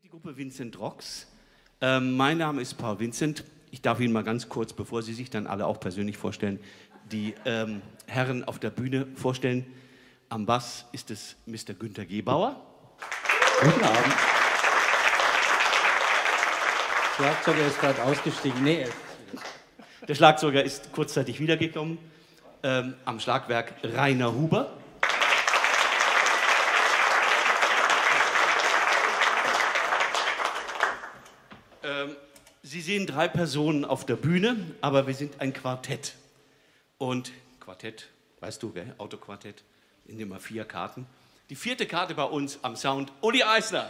Die Gruppe Vincent Rocks. Mein Name ist Paul Vincent. Ich darf Ihnen mal ganz kurz, bevor Sie sich dann alle auch persönlich vorstellen, die Herren auf der Bühne vorstellen. Am Bass ist es Mr. Günter Gebauer. Guten Abend. Der Schlagzeuger ist gerade ausgestiegen. Nee. Der Schlagzeuger ist kurzzeitig wiedergekommen. Am Schlagwerk Rainer Huber. Sie sehen 3 Personen auf der Bühne, aber wir sind ein Quartett. Und Quartett, weißt du, gell? Autoquartett, in dem 4 Karten. Die 4. Karte bei uns am Sound, Uli Eisner.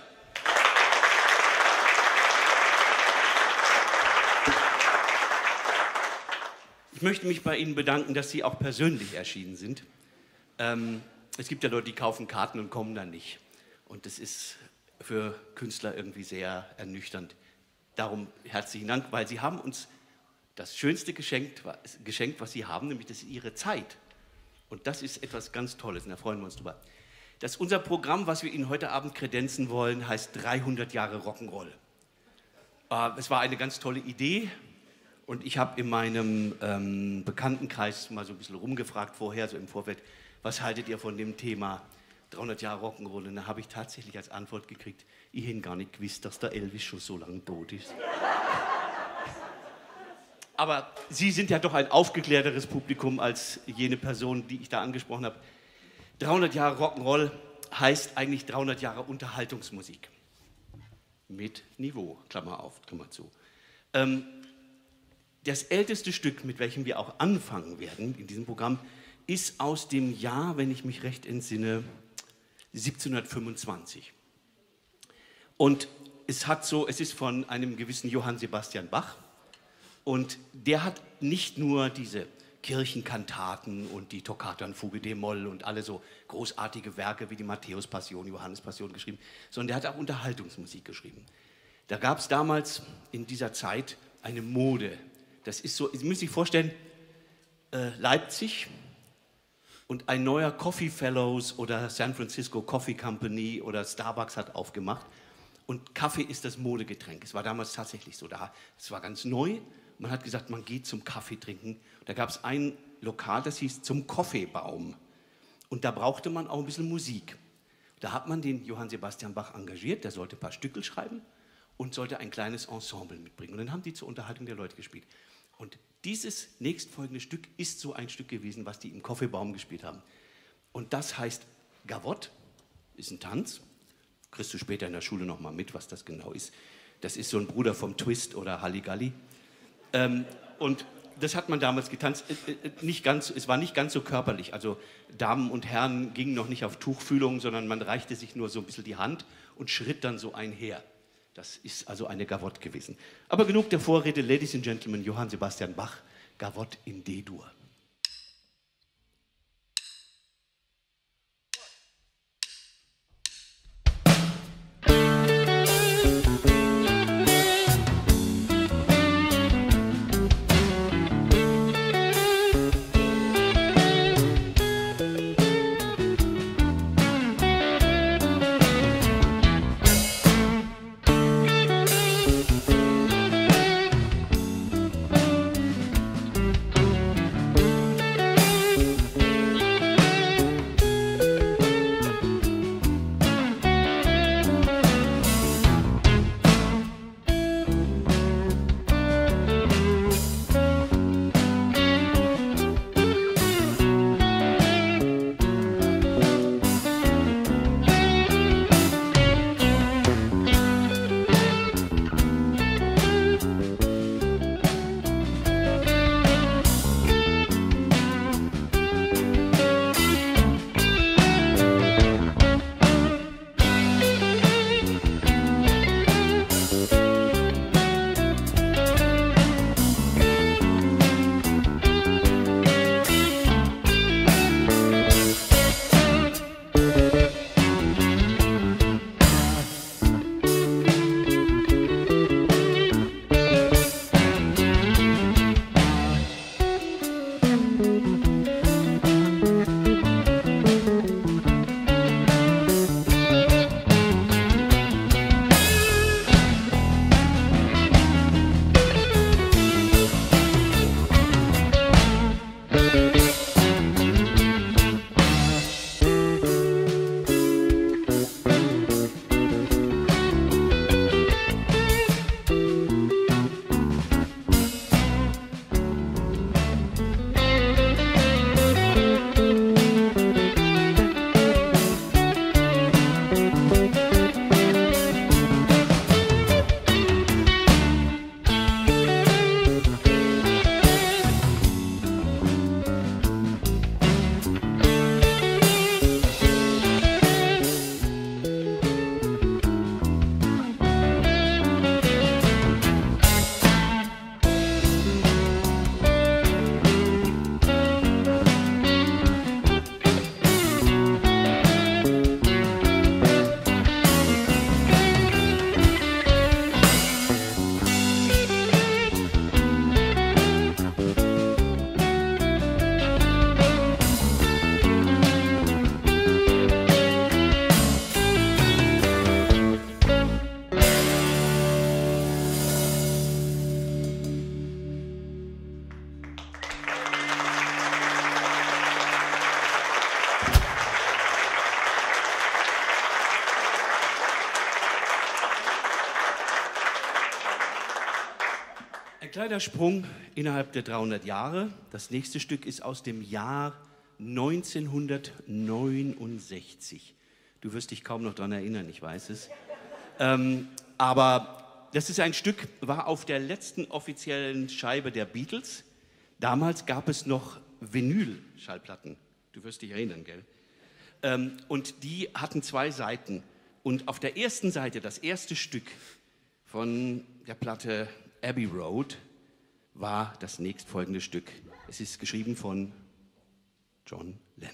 Ich möchte mich bei Ihnen bedanken, dass Sie auch persönlich erschienen sind. Es gibt ja Leute, die kaufen Karten und kommen dann nicht. Und das ist für Künstler irgendwie sehr ernüchternd. Darum herzlichen Dank, weil Sie haben uns das Schönste geschenkt, was Sie haben, nämlich das ist Ihre Zeit. Und das ist etwas ganz Tolles und da freuen wir uns drüber. Unser Programm, was wir Ihnen heute Abend kredenzen wollen, heißt 300 Jahre Rock'n'Roll. Es war eine ganz tolle Idee und ich habe in meinem Bekanntenkreis mal so ein bisschen rumgefragt vorher, so im Vorfeld, was haltet ihr von dem Thema 300 Jahre Rock'n'Roll? Und da habe ich tatsächlich als Antwort gekriegt, ich hätte gar nicht gewusst, dass der Elvis schon so lange tot ist. Aber Sie sind ja doch ein aufgeklärteres Publikum als jene Person, die ich da angesprochen habe. 300 Jahre Rock'n'Roll heißt eigentlich 300 Jahre Unterhaltungsmusik. Mit Niveau, Klammer auf, Klammer zu. Das älteste Stück, mit welchem wir auch anfangen werden in diesem Programm, ist aus dem Jahr, wenn ich mich recht entsinne, 1725. Und es ist von einem gewissen Johann Sebastian Bach. Und der hat nicht nur diese Kirchenkantaten und die Toccata und Fuge d-Moll und alle so großartige Werke wie die Matthäus-Passion, Johannes-Passion geschrieben, sondern der hat auch Unterhaltungsmusik geschrieben. Da gab es damals in dieser Zeit eine Mode. Das ist so, Sie müssen sich vorstellen, Leipzig und ein neuer Coffee Fellows oder San Francisco Coffee Company oder Starbucks hat aufgemacht. Und Kaffee ist das Modegetränk. Es war damals tatsächlich so da. Es war ganz neu. Man hat gesagt, man geht zum Kaffee trinken. Da gab es ein Lokal, das hieß Zum Kaffeebaum. Und da brauchte man auch ein bisschen Musik. Da hat man den Johann Sebastian Bach engagiert. Der sollte ein paar Stücke schreiben und sollte ein kleines Ensemble mitbringen. Und dann haben die zur Unterhaltung der Leute gespielt. Und dieses nächstfolgende Stück ist so ein Stück gewesen, was die im Kaffeebaum gespielt haben. Und das heißt Gavotte, ist ein Tanz. Kriegst du später in der Schule noch mal mit, was das genau ist. Das ist so ein Bruder vom Twist oder Halligalli. Und das hat man damals getanzt. Es war nicht ganz so körperlich. Also Damen und Herren gingen noch nicht auf Tuchfühlung, sondern man reichte sich nur so ein bisschen die Hand und schritt dann so einher. Das ist also eine Gavotte gewesen. Aber genug der Vorrede, Ladies and Gentlemen, Johann Sebastian Bach, Gavotte in D-Dur. Kleiner Sprung innerhalb der 300 Jahre. Das nächste Stück ist aus dem Jahr 1969. Du wirst dich kaum noch daran erinnern, ich weiß es. Aber das ist ein Stück, war auf der letzten offiziellen Scheibe der Beatles. Damals gab es noch Vinyl-Schallplatten. Du wirst dich erinnern, gell? Und die hatten 2 Seiten. Und auf der ersten Seite, das erste Stück von der Platte Abbey Road, war das nächstfolgende Stück. Es ist geschrieben von John Lennon.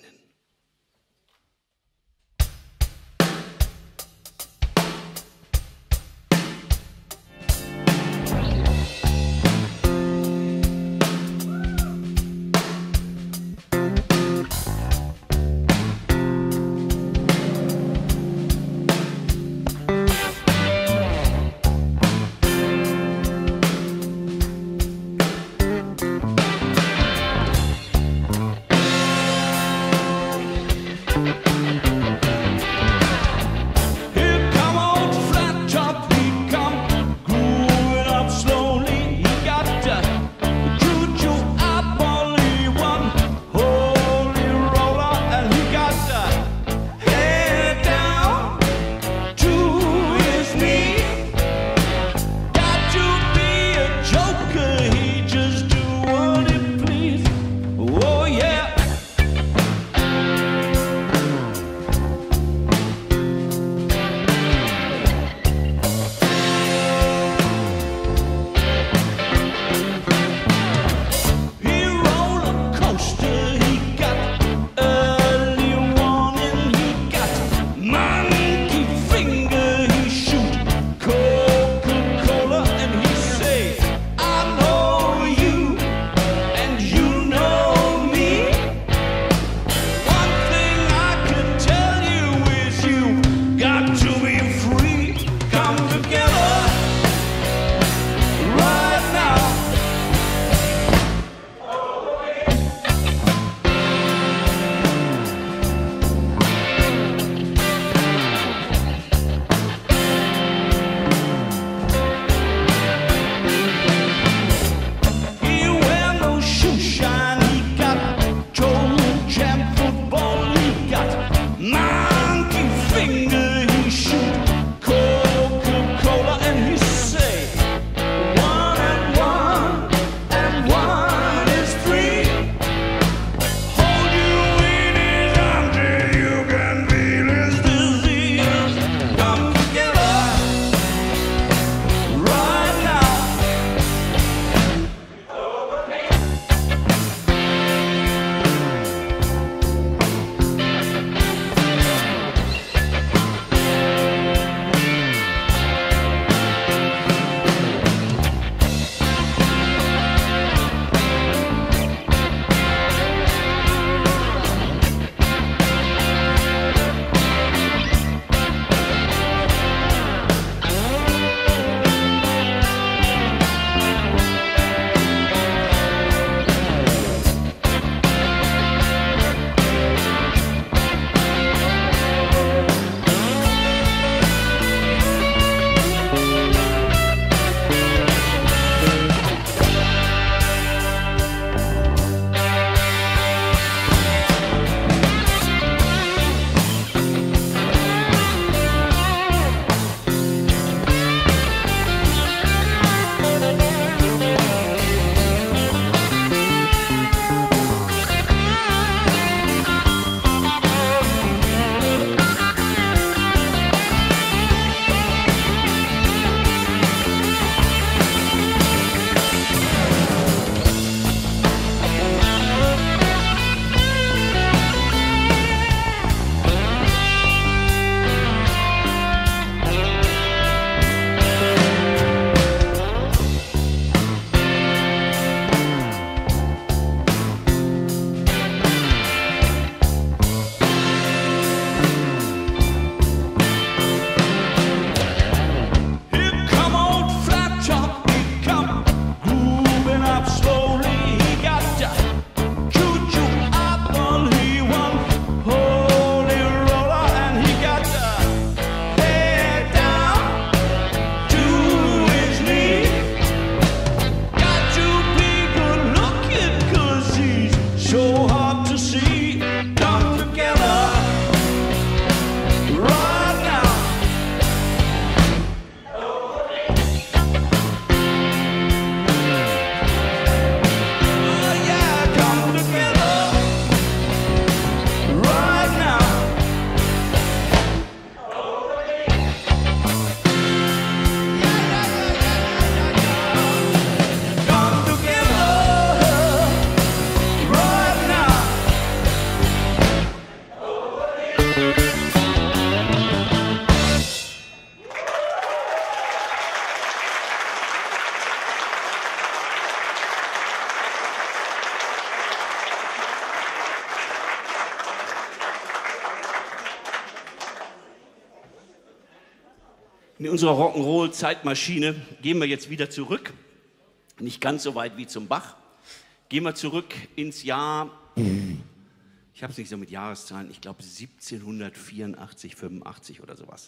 In unserer Rock'n'Roll-Zeitmaschine gehen wir jetzt wieder zurück, nicht ganz so weit wie zum Bach, gehen wir zurück ins Jahr, ich habe es nicht so mit Jahreszahlen, ich glaube 1784, 85 oder sowas.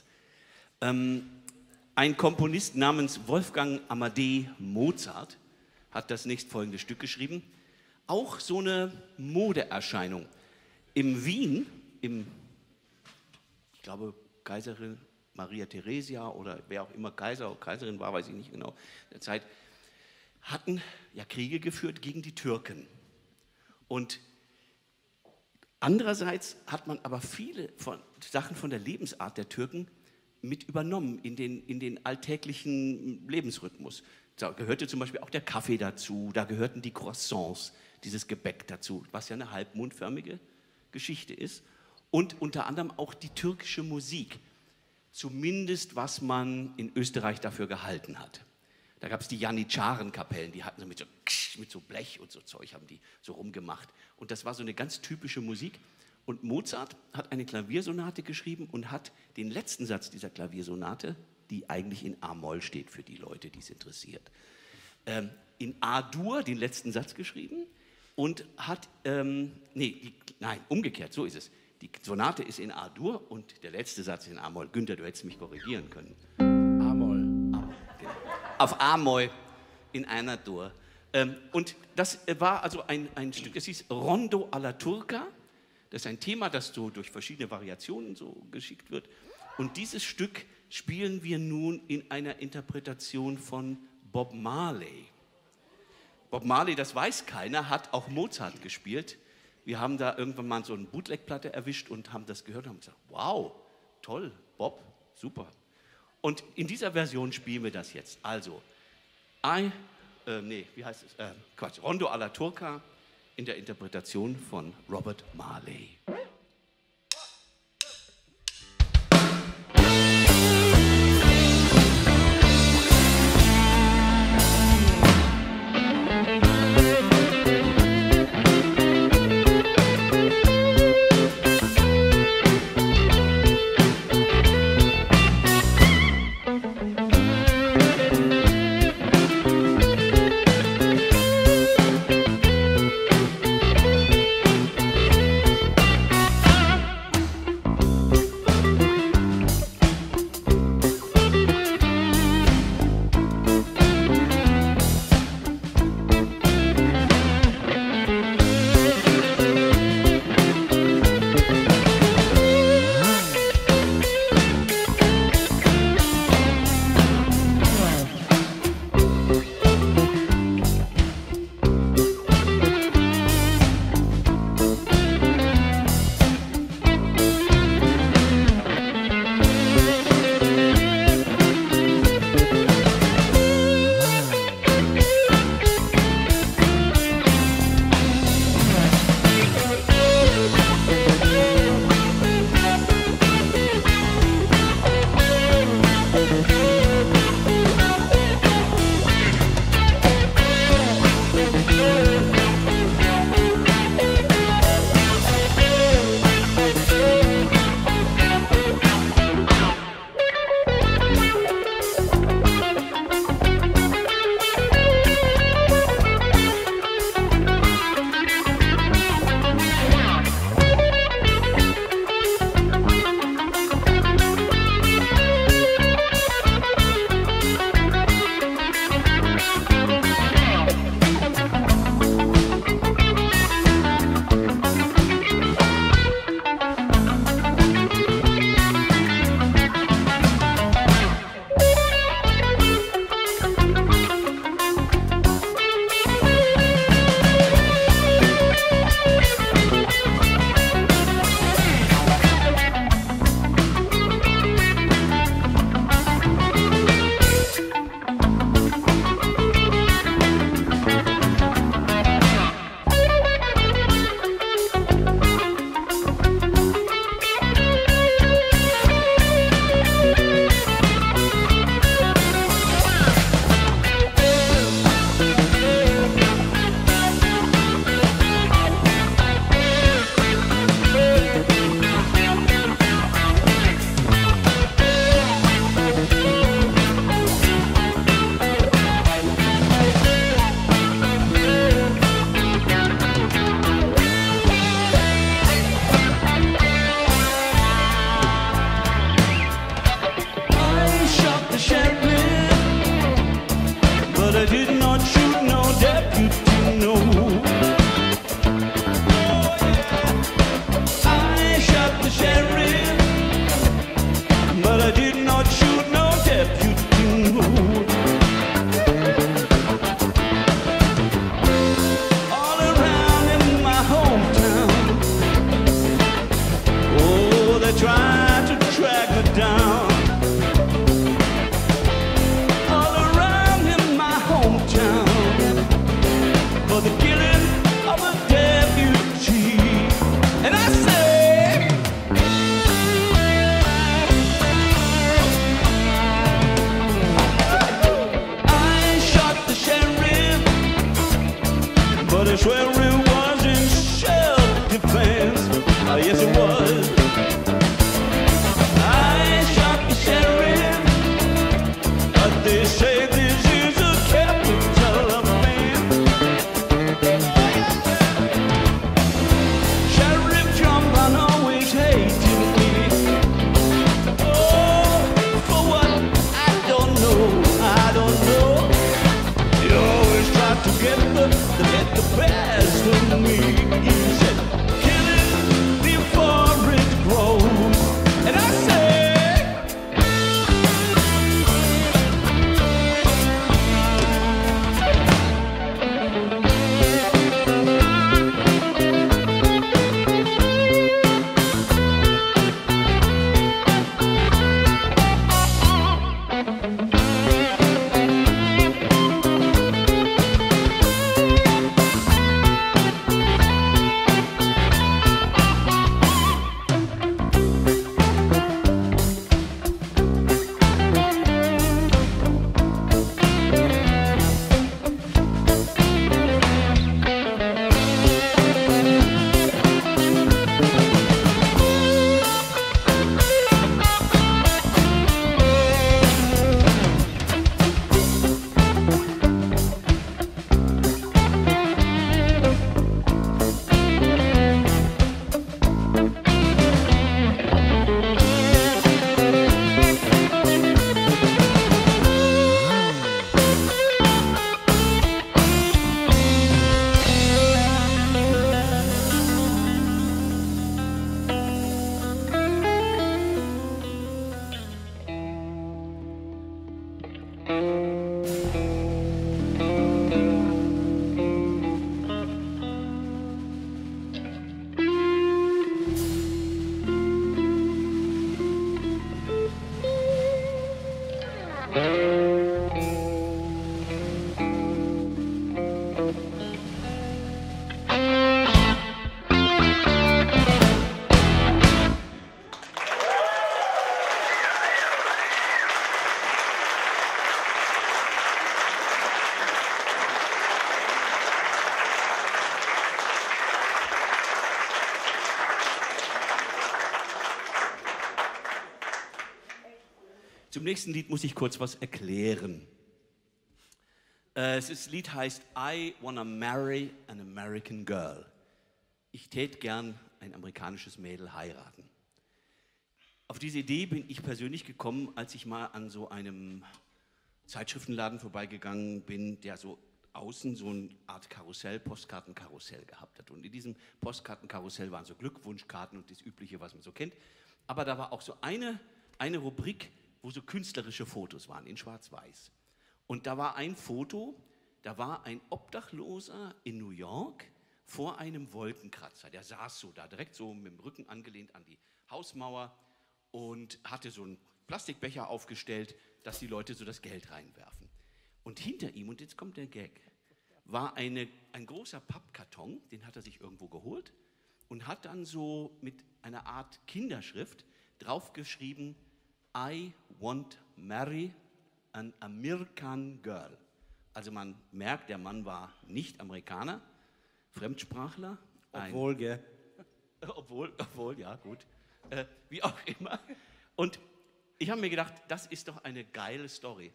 Ein Komponist namens Wolfgang Amadei Mozart hat das nächstfolgende Stück geschrieben. Auch so eine Modeerscheinung. Im Wien, ich glaube Kaiserin Maria Theresia oder wer auch immer Kaiser oder Kaiserin war, weiß ich nicht genau, in der Zeit, hatten ja Kriege geführt gegen die Türken. Und andererseits hat man aber viele Sachen von der Lebensart der Türken mit übernommen in den alltäglichen Lebensrhythmus. Da gehörte zum Beispiel auch der Kaffee dazu, da gehörten die Croissants, dieses Gebäck dazu, was ja eine halbmondförmige Geschichte ist. Und unter anderem auch die türkische Musik. Zumindest was man in Österreich dafür gehalten hat. Da gab es die Janitscharenkapellen, die hatten so mit so Blech und so Zeug, haben die so rumgemacht. Und das war so eine ganz typische Musik. Und Mozart hat eine Klaviersonate geschrieben und hat den letzten Satz dieser Klaviersonate, die eigentlich in A-Moll steht für die Leute, die es interessiert, in A-Dur den letzten Satz geschrieben und hat, umgekehrt, so ist es. Die Sonate ist in A-Dur und der letzte Satz in A-Moll. Günther, du hättest mich korrigieren können. A-Moll. Genau. Auf A-Moll in einer Dur. Und das war also ein Stück, es hieß Rondo alla Turca. Das ist ein Thema, das so durch verschiedene Variationen so geschickt wird. Und dieses Stück spielen wir nun in einer Interpretation von Bob Marley. Bob Marley, das weiß keiner, hat auch Mozart gespielt. Wir haben da irgendwann mal so eine Bootleg-Platte erwischt und haben das gehört und haben gesagt, wow, toll, Bob, super. Und in dieser Version spielen wir das jetzt. Also, Rondo alla Turca in der Interpretation von Robert Marley. together to get the best of me. He said, kill it before it grows. And I said, zum nächsten Lied muss ich kurz was erklären. Das Lied heißt I Wanna Marry an American Girl. Ich täte gern ein amerikanisches Mädel heiraten. Auf diese Idee bin ich persönlich gekommen, als ich mal an so einem Zeitschriftenladen vorbeigegangen bin, der so außen so eine Art Karussell, Postkartenkarussell gehabt hat. Und in diesem Postkartenkarussell waren so Glückwunschkarten und das Übliche, was man so kennt. Aber da war auch so eine Rubrik, wo so künstlerische Fotos waren, in Schwarz-Weiß. Und da war ein Foto, da war ein Obdachloser in New York vor einem Wolkenkratzer. Der saß so da, direkt so mit dem Rücken angelehnt an die Hausmauer und hatte so einen Plastikbecher aufgestellt, dass die Leute so das Geld reinwerfen. Und hinter ihm, und jetzt kommt der Gag, war ein großer Pappkarton, den hat er sich irgendwo geholt und hat dann so mit einer Art Kinderschrift draufgeschrieben, I want marry an American girl. Also man merkt, der Mann war nicht Amerikaner, Fremdsprachler. Obwohl, gell? Obwohl, ja, gut. Wie auch immer. Und ich habe mir gedacht, das ist doch eine geile Story.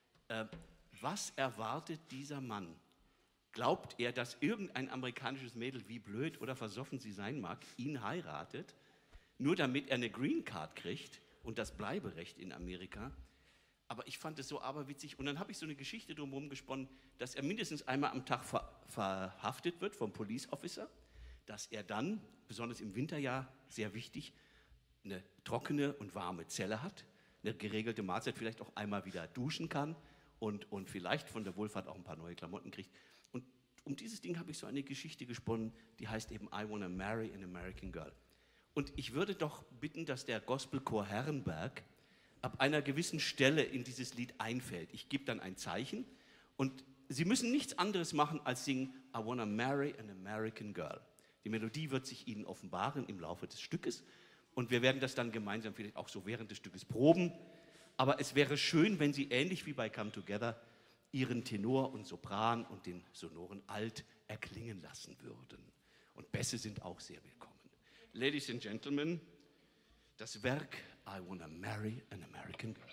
Was erwartet dieser Mann? Glaubt er, dass irgendein amerikanisches Mädel, wie blöd oder versoffen sie sein mag, ihn heiratet, nur damit er eine Green Card kriegt und das Bleiberecht in Amerika? Aber ich fand es so aberwitzig. Und dann habe ich so eine Geschichte drumherum gesponnen, dass er mindestens einmal am Tag verhaftet wird vom Police Officer, dass er dann, besonders im Winterjahr, sehr wichtig, eine trockene und warme Zelle hat, eine geregelte Mahlzeit, vielleicht auch einmal wieder duschen kann und vielleicht von der Wohlfahrt auch ein paar neue Klamotten kriegt. Und um dieses Ding habe ich so eine Geschichte gesponnen, die heißt eben I Wanna Marry an American Girl. Und ich würde doch bitten, dass der Gospelchor Herrenberg ab einer gewissen Stelle in dieses Lied einfällt. Ich gebe dann ein Zeichen und Sie müssen nichts anderes machen als singen I Wanna Marry an American Girl. Die Melodie wird sich Ihnen offenbaren im Laufe des Stückes und wir werden das dann gemeinsam vielleicht auch so während des Stückes proben. Aber es wäre schön, wenn Sie ähnlich wie bei Come Together Ihren Tenor und Sopran und den sonoren Alt erklingen lassen würden. Und Bässe sind auch sehr willkommen. Ladies and Gentlemen, das Werk I Wanna Marry an American Girl.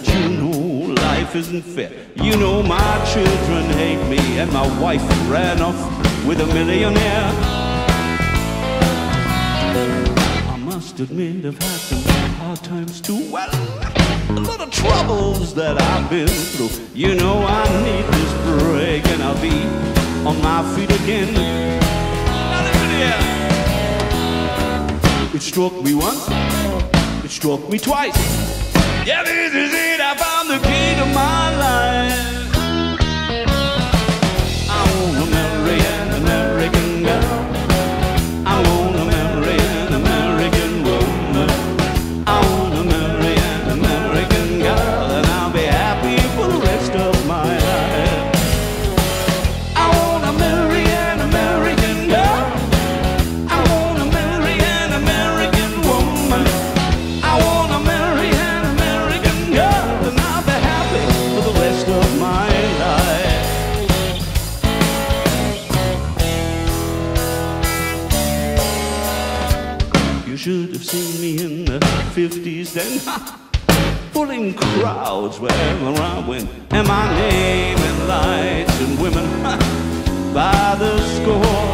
but you know life isn't fair. You know my children hate me and my wife ran off with a millionaire. I must admit I've had some hard times too. Well, a lot of troubles that I've been through. You know I need this break and I'll be on my feet again. Now listen here. It struck me once, it struck me twice. Yeah, this is it, I found the key to my life. I wanna marry an American girl. I wanna marry an American woman. I wanna marry an American girl, and I'll be happy for the rest of my life. I wanna marry an American girl. I wanna marry an American woman. I wanna marry an American girl, and I'll be happy for the rest of my life. You should have seen me in the 50s then, pulling crowds wherever I went, and my name in lights and women by the score.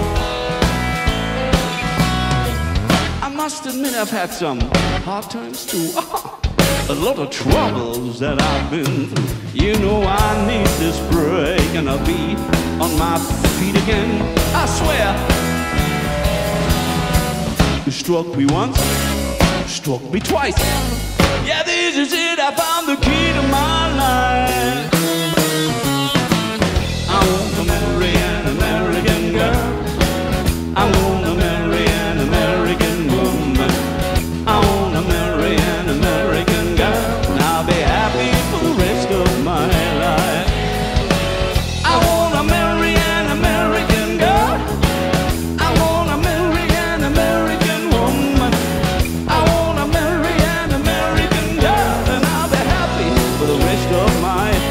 I must admit I've had some hard times too. A lot of troubles that I've been through. You know I need this break and I'll be on my feet again. I swear. You struck me once, struck me twice. Yeah, this is it, I found the key to my life. I wanna marry an American girl. I wanna marry an American woman. I wanna marry an American girl, and I'll be happy for the rest of my life. I wanna marry an American girl. I wanna marry an American woman. I wanna marry an American girl, and I'll be happy for the rest of my life.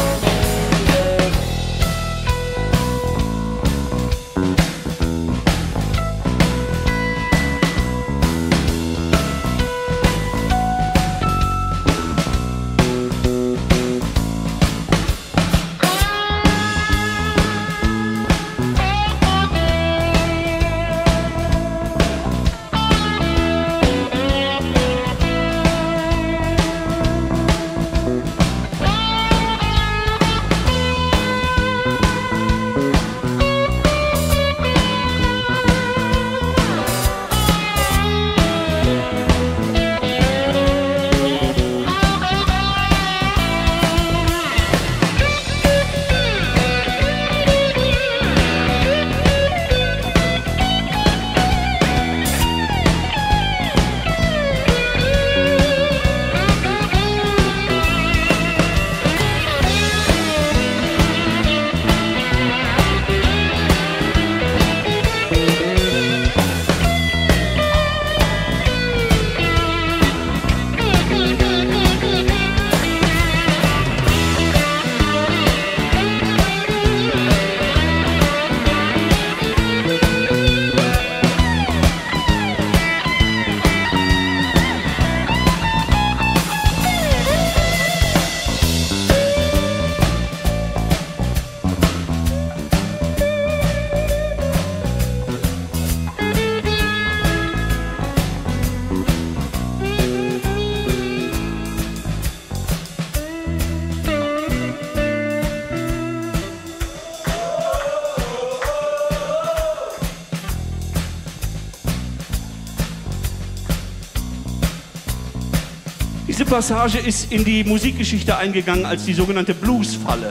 Diese Passage ist in die Musikgeschichte eingegangen als die sogenannte Bluesfalle.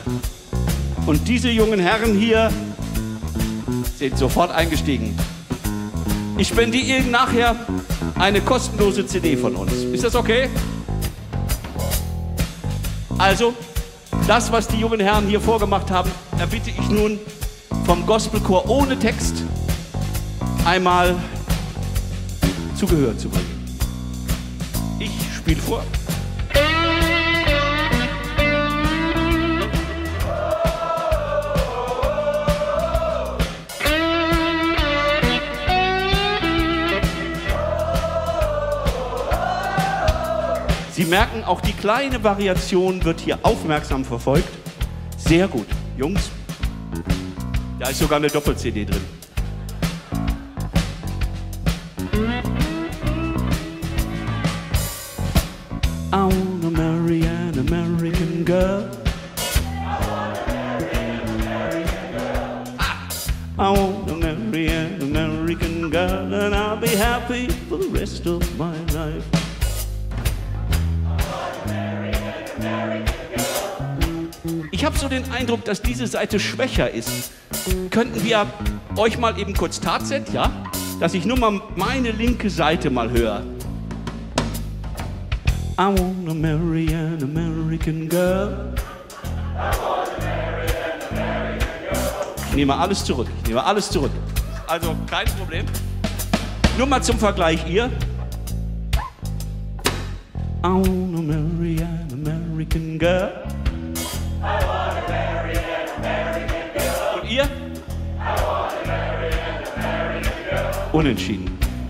Und diese jungen Herren hier sind sofort eingestiegen. Ich spendiere Ihnen nachher eine kostenlose CD von uns. Ist das okay? Also, das, was die jungen Herren hier vorgemacht haben, erbitte ich nun vom Gospelchor ohne Text einmal zu Gehör zu bringen. Ich spiele vor. Sie merken, merken, auch die kleine Variation wird hier aufmerksam verfolgt. Sehr gut. Jungs, da ist sogar eine Doppel-CD drin. I wanna marry an American girl. I wanna marry an American girl and I'll be happy for the rest of my life. Ich habe so den Eindruck, dass diese Seite schwächer ist. Könnten wir euch mal eben kurz Tatset, ja? Dass ich nur mal meine linke Seite mal höre. I wanna marry an American girl. Ich nehme alles zurück, Also kein Problem. Nur mal zum Vergleich ihr. I wanna marry an American girl. I wanna marry an American girl. Und ihr? I wanna marry an American girl. Unentschieden.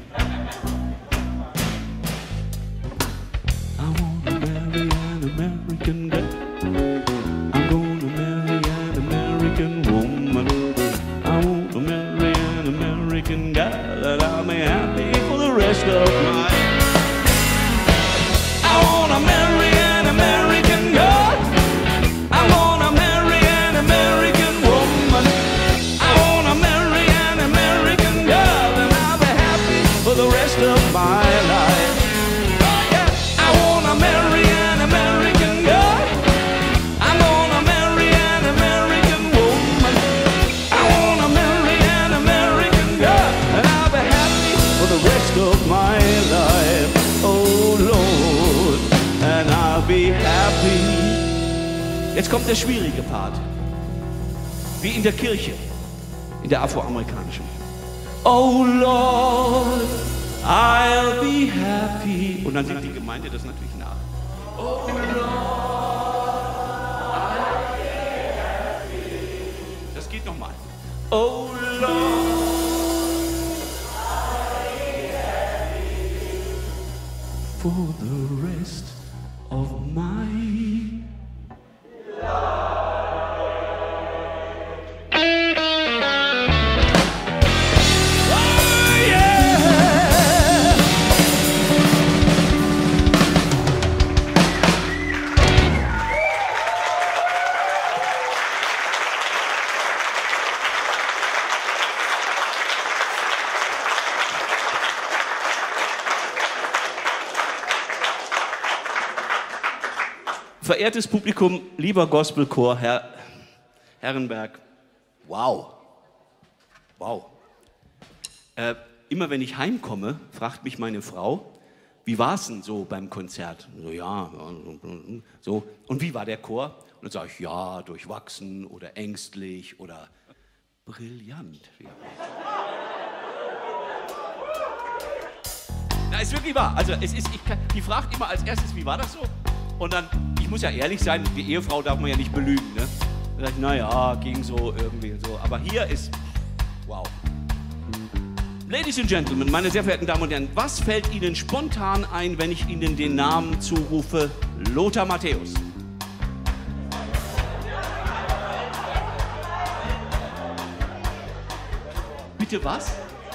I wanna marry an American girl. I'm gonna marry an American woman. I wanna marry an American girl that I'll be happy for the rest of my life. I wanna marry an American girl. I wanna marry an American woman. I wanna marry an American girl and I'll be happy for the rest of my life. Yeah. I wanna marry an American girl. I'm gonna marry an American woman. I wanna marry an American girl and I'll be happy for the rest of my life. Oh Lord, and I'll be happy. Jetzt kommt der schwierige Part. Wie in der Kirche, in der afroamerikanischen. Oh Lord, I'll be happy. Und dann singt die Gemeinde das natürlich nach. Oh Lord, I'll be happy. Das geht nochmal. Oh Lord, I'll be happy for the rest of my Verehrtes Publikum, lieber Gospelchor, Herr Herrenberg, wow, wow. Immer wenn ich heimkomme, fragt mich meine Frau, wie war es denn so beim Konzert? So, ja, so. Und wie war der Chor? Und dann sage ich, ja, durchwachsen oder ängstlich oder brillant. Na, ist wirklich wahr. Also die fragt immer als erstes, wie war das so? Und dann, ich muss ja ehrlich sein, die Ehefrau darf man ja nicht belügen, ne? Dann sag ich, naja, ging so irgendwie so. Aber hier ist, wow. Ladies and Gentlemen, meine sehr verehrten Damen und Herren, was fällt Ihnen spontan ein, wenn ich Ihnen den Namen zurufe? Lothar Matthäus. Bitte was?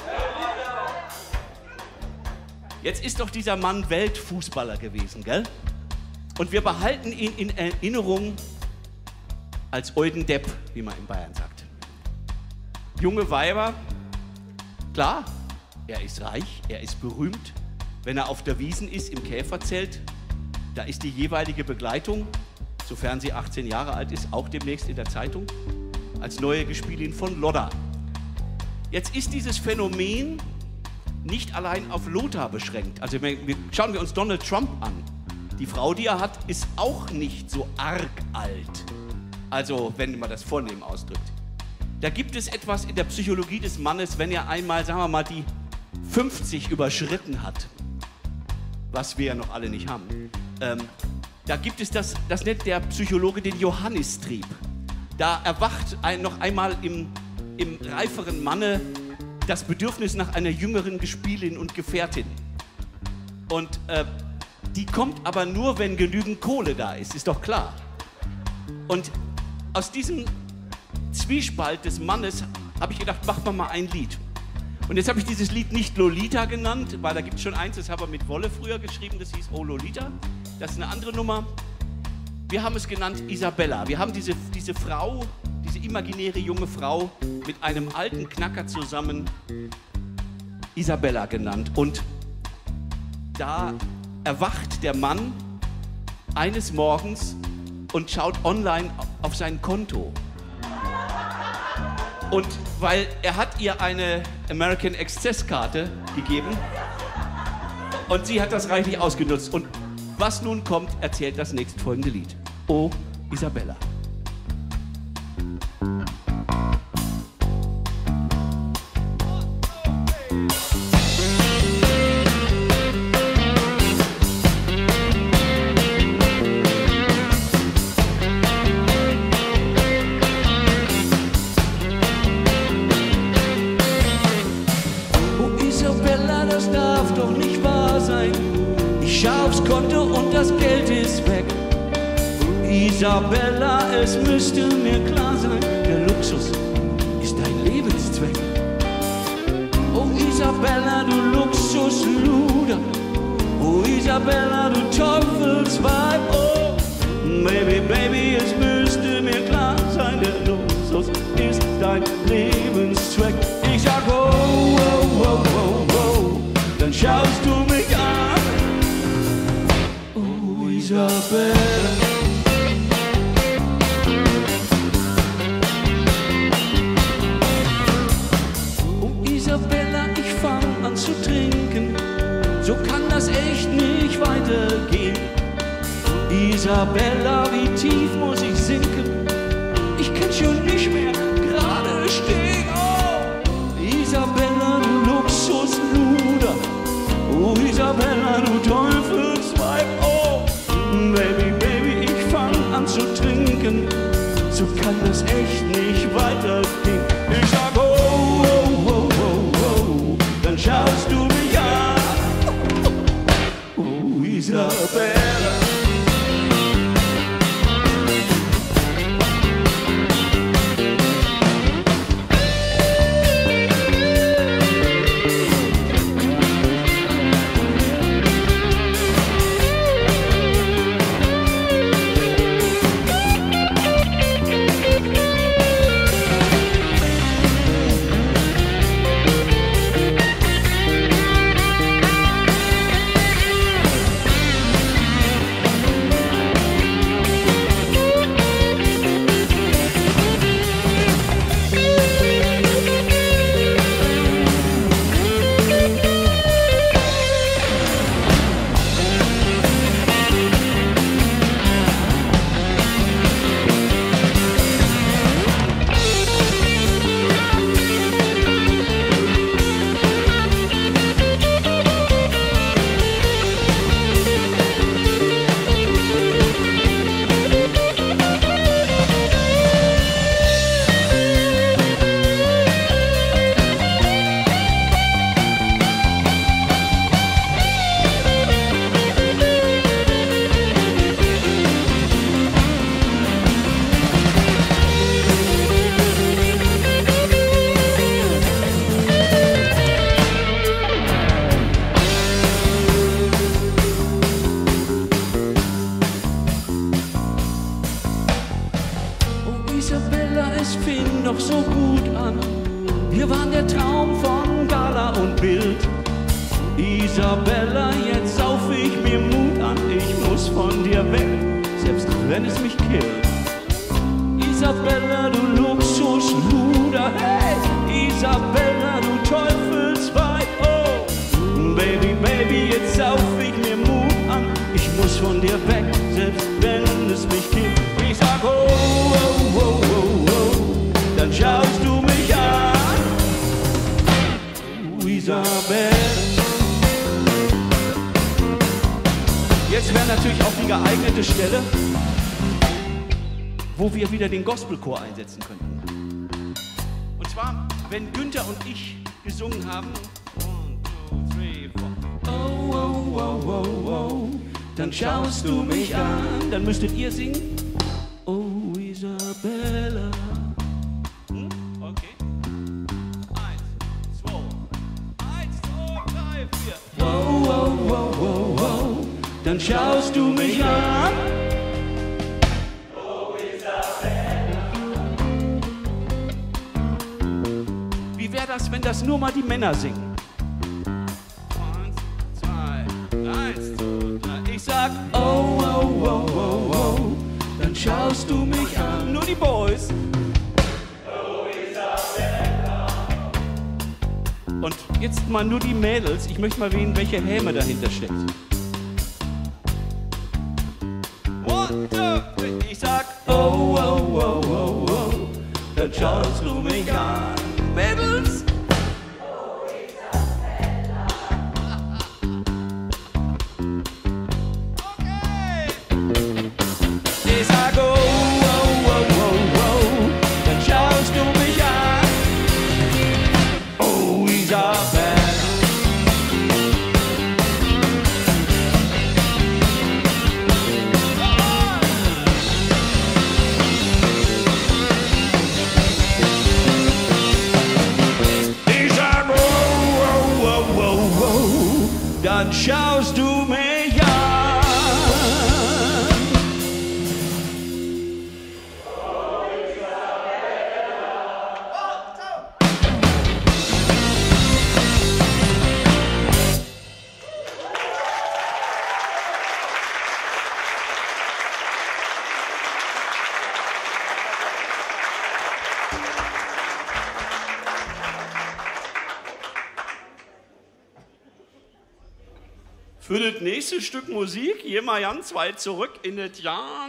Jetzt ist doch dieser Mann Weltfußballer gewesen, gell? Und wir behalten ihn in Erinnerung als Euden Depp, wie man in Bayern sagt. Junge Weiber, klar, er ist reich, er ist berühmt. Wenn er auf der Wiesn ist, im Käferzelt, da ist die jeweilige Begleitung, sofern sie 18 Jahre alt ist, auch demnächst in der Zeitung, als neue Gespielin von Lodda. Jetzt ist dieses Phänomen nicht allein auf Lothar beschränkt. Also schauen wir uns Donald Trump an. Die Frau, die er hat, ist auch nicht so arg alt. Also, wenn man das vornehm ausdrückt. Da gibt es etwas in der Psychologie des Mannes, wenn er einmal, sagen wir mal, die 50 überschritten hat, was wir ja noch alle nicht haben. Da gibt es das nennt der Psychologe den Johannistrieb. Da erwacht noch einmal im reiferen Manne das Bedürfnis nach einer jüngeren Gespielin und Gefährtin. Und Die kommt aber nur, wenn genügend Kohle da ist doch klar. Und aus diesem Zwiespalt des Mannes habe ich gedacht, mach mal ein Lied. Und jetzt habe ich dieses Lied nicht Lolita genannt, weil da gibt es schon eins, das haben wir mit Wolle früher geschrieben, das hieß Oh Lolita. Das ist eine andere Nummer. Wir haben es genannt Isabella. Wir haben diese Frau, diese imaginäre junge Frau mit einem alten Knacker zusammen Isabella genannt. Und da erwacht der Mann eines Morgens und schaut online auf sein Konto. Und weil er hat ihr eine American Express Karte gegeben und sie hat das reichlich ausgenutzt. Und was nun kommt, erzählt das nächstfolgende Lied. Oh, Isabella. Das darf doch nicht wahr sein. Ich schau aufs Konto und das Geld ist weg. Isabella, es müsste mir klar sein, der Luxus ist dein Lebenszweck. Oh Isabella, du Luxusluder. Oh Isabella, du Teufelsweib. Oh Baby, Baby, es müsste mir klar sein, der Luxus ist dein Lebenszweck. Ich sag oh, oh, oh, oh, oh. Dann schaust du mich an, oh Isabella. Oh Isabella, ich fang an zu trinken, so kann das echt nicht weitergehen. Isabella, wie tief muss ich sinken? Ich kann schon nicht mehr gerade stehen. Oh Isabella, du Luxusluder. Oh Isabella, du Teufelsweib, oh Baby, Baby, ich fang an zu trinken, so kann das echt nicht weitergehen. Ich sag oh, oh, oh, oh, oh, dann schaust du mich an, oh Isabella. Isabella, es fing doch so gut an. Wir waren der Traum von Gala und Bild. Isabella, jetzt sauf ich mir Mut an. Ich muss von dir weg, selbst wenn es mich killt. Isabella, du Luxusluder, hey! Isabella, du Teufelsweib, oh! Baby, Baby, jetzt sauf ich mir Mut an. Ich muss von dir weg, selbst wenn es mich killt. Ich sag oh, oh, oh, oh, oh, dann schaust du mich an, oh, Isabella. Jetzt wäre natürlich auch die geeignete Stelle, wo wir wieder den Gospelchor einsetzen könnten. Und zwar, wenn Günther und ich gesungen haben. 1, 2, 3, 4. Oh, oh, oh, oh, oh. dann schaust du mich an. Dann müsstet ihr singen. Oh Isabella. Okay. 1, 2, 3, 4. Wow, wow, wow, wow, wow. Dann schaust du mich an. Oh Isabella. Wie wäre das, wenn das nur mal die Männer singen? 1, 2, 1, 2, 3. Ich sag, oh, wow, wow, wow, wow. Dann schaust du mich an. Nur die Boys. Oh Isabella. Und jetzt mal nur die Mädels. Ich möchte mal sehen, welche Häme dahinter steckt. 1, 2, 3. Ich sag, oh, wow, wow, wow, wow. Dann schaust du mich an. Mädels. Ich sag, oh, wow, wow, wow, wow. Dann schaust du mich an. Oh, Isabella. Ich sag, oh, wow, wow, wow, wow. Dann schaust du mich an. Für das nächste Stück Musik gehen wir ganz weit zurück in das Jahr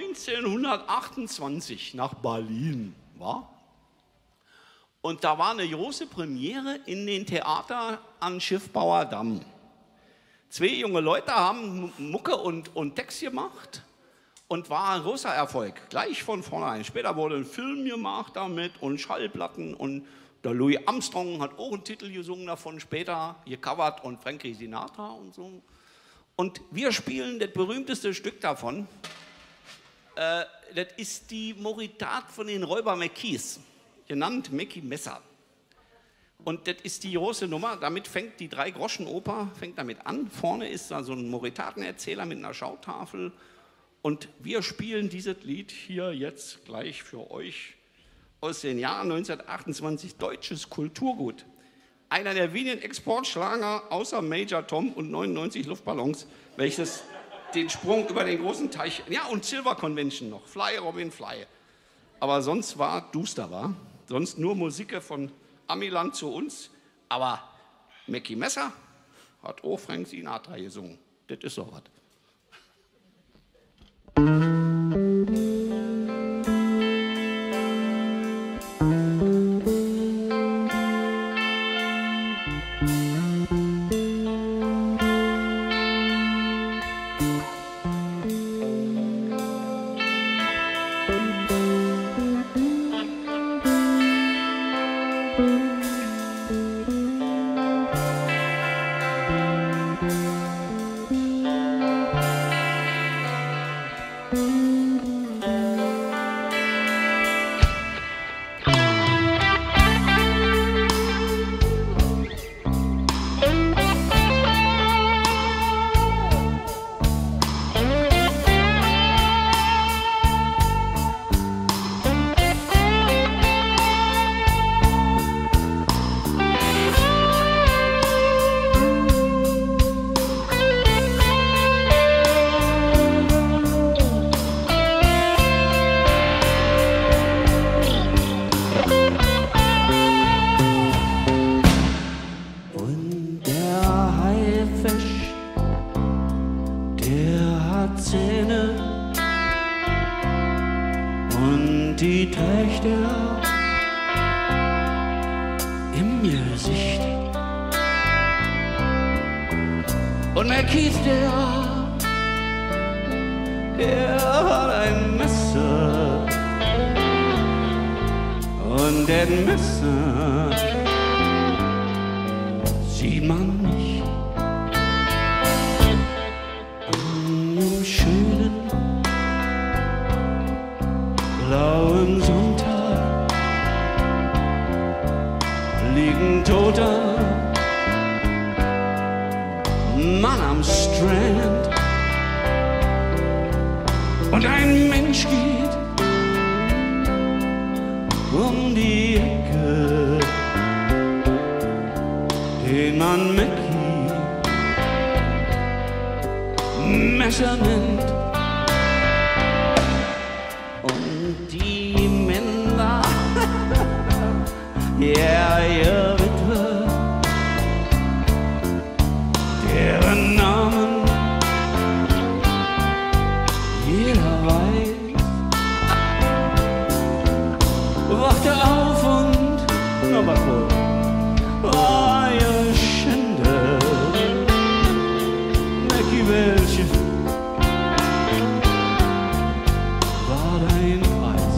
1928 nach Berlin. Wa? Und da war eine große Premiere in den Theater an Schiffbauer Damm. 2 junge Leute haben Mucke und Text gemacht und war ein großer Erfolg, gleich von vornherein. Später wurde ein Film gemacht damit und Schallplatten und der Louis Armstrong hat auch einen Titel gesungen davon, später gecovert und Frankie Sinatra und so. Und wir spielen das berühmteste Stück davon. Das ist die Moritat von den Räuber McKees, genannt Mackie Messer. Und das ist die große Nummer, damit fängt die Drei-Groschen-Oper damit an. Vorne ist da so ein Moritatenerzähler mit einer Schautafel. Und wir spielen dieses Lied hier jetzt gleich für euch aus den Jahren 1928, deutsches Kulturgut. Einer der wenigen Exportschlager außer Major Tom und 99 Luftballons, welches den Sprung über den großen Teich, ja und Silver Convention noch, Fly Robin Fly. Aber sonst war duster, war. Sonst nur Musik von Amiland zu uns. Aber Mackie Messer hat auch Frank Sinatra gesungen. Das ist so was. die trägt er im Gesicht. Und Mackie, der hat ein Messer. Und das Messer sieht man nicht. blauen Sonntag liegen toter Mann am Strand und ein Mensch geht um die Ecke, den man Mackie Messer nennt. Und die Männer, ja, ihr Witwe, deren Namen jeder weiß, wachte auf und nochmal kurz. Oh, ihr Schande, Mackie, welche war dein Preis?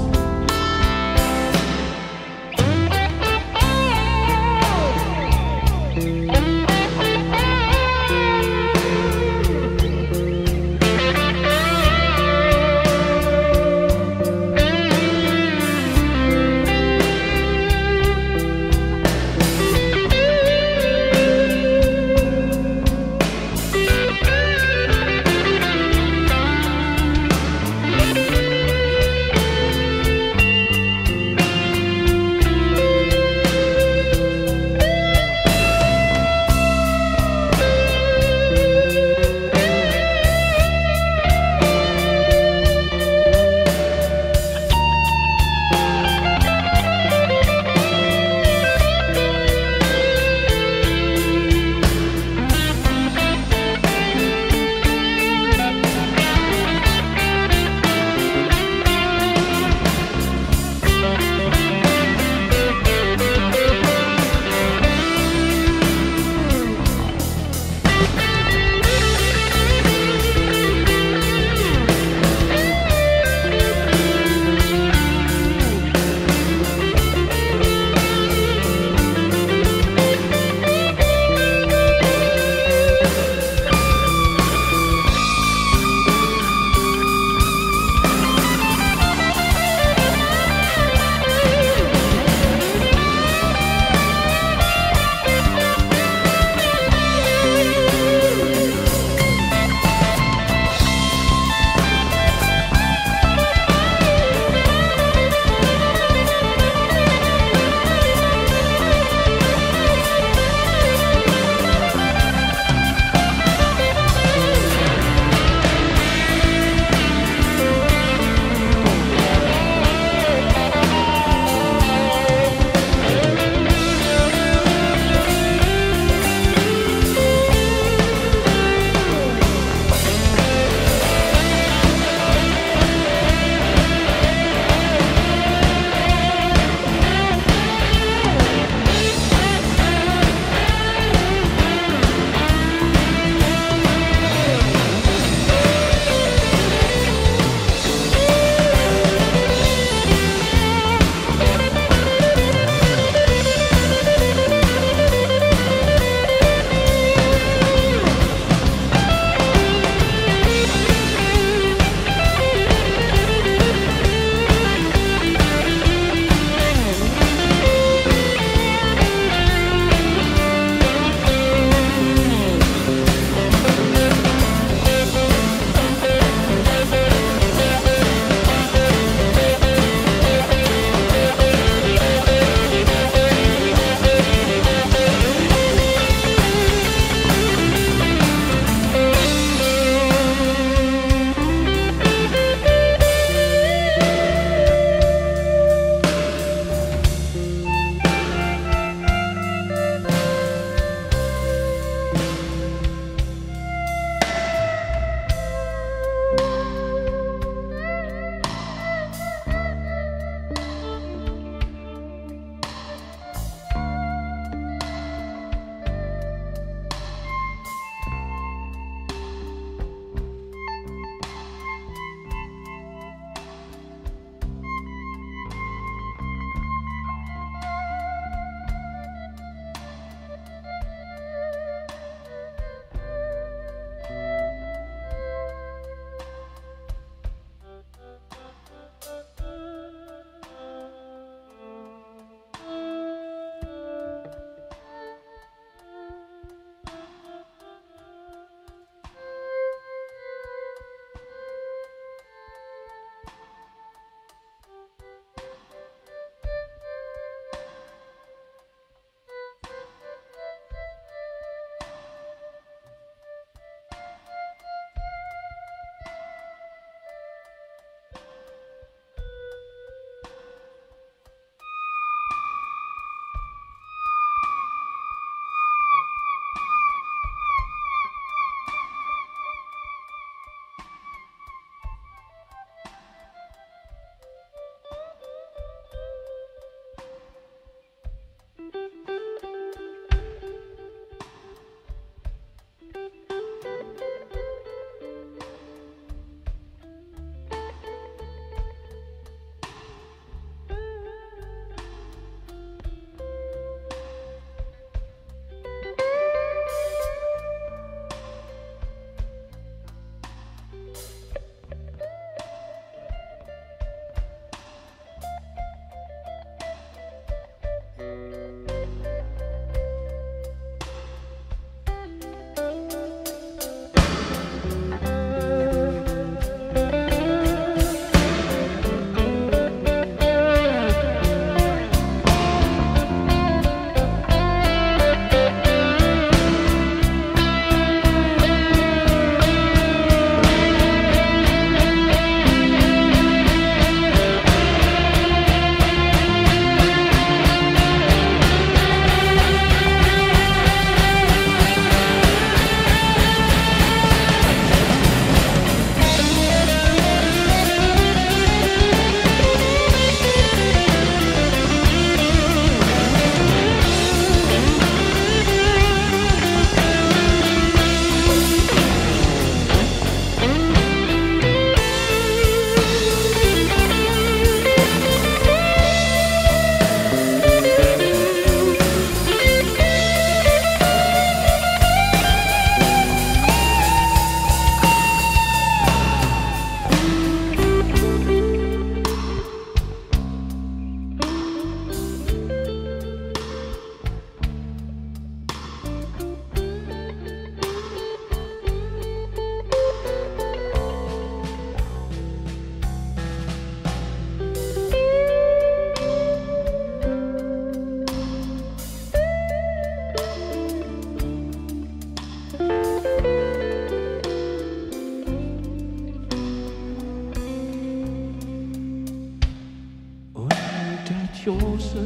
Mafiose,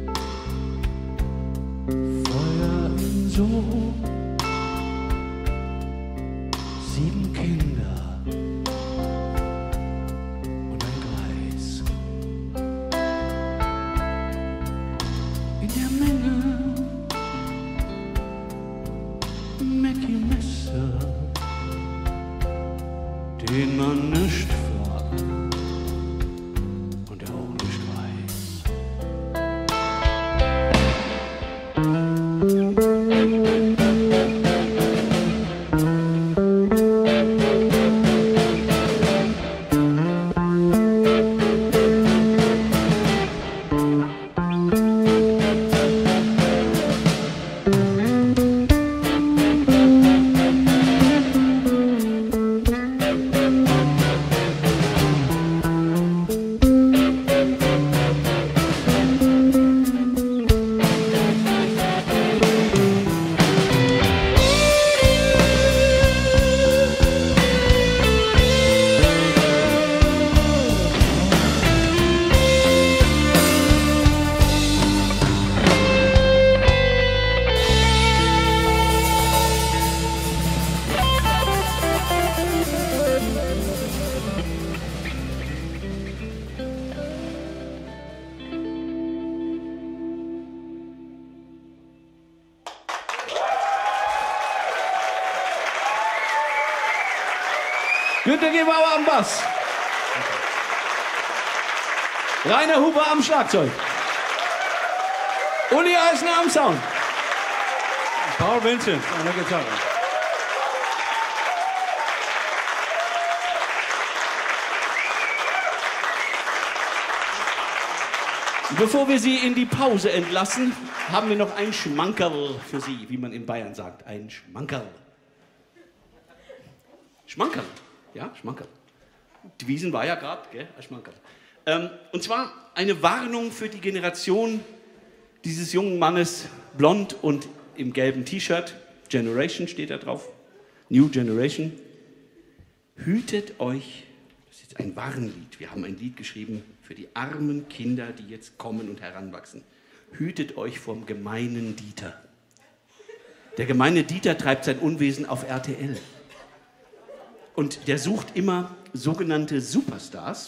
Feuer in So, 7 Kinder und ein Greis. In der Menge Mackie Messer, den man nicht fragt und der auch nicht weiß. Günter Gebauer am Bass. Rainer Huber am Schlagzeug. Uli Eisner am Sound. Paul Vincent an der Gitarre. Bevor wir Sie in die Pause entlassen, haben wir noch ein Schmankerl für Sie, wie man in Bayern sagt. Ein Schmankerl. Schmankerl. Ja, Schmankerl. Die Wiesen war ja gerade, gell? Ein Schmankerl. Und zwar eine Warnung für die Generation dieses jungen Mannes, blond und im gelben T-Shirt. Generation steht da drauf. New Generation. Hütet euch, das ist jetzt ein Warnlied. Wir haben ein Lied geschrieben für die armen Kinder, die jetzt kommen und heranwachsen. Hütet euch vom gemeinen Dieter. Der gemeine Dieter treibt sein Unwesen auf RTL. Und der sucht immer sogenannte Superstars.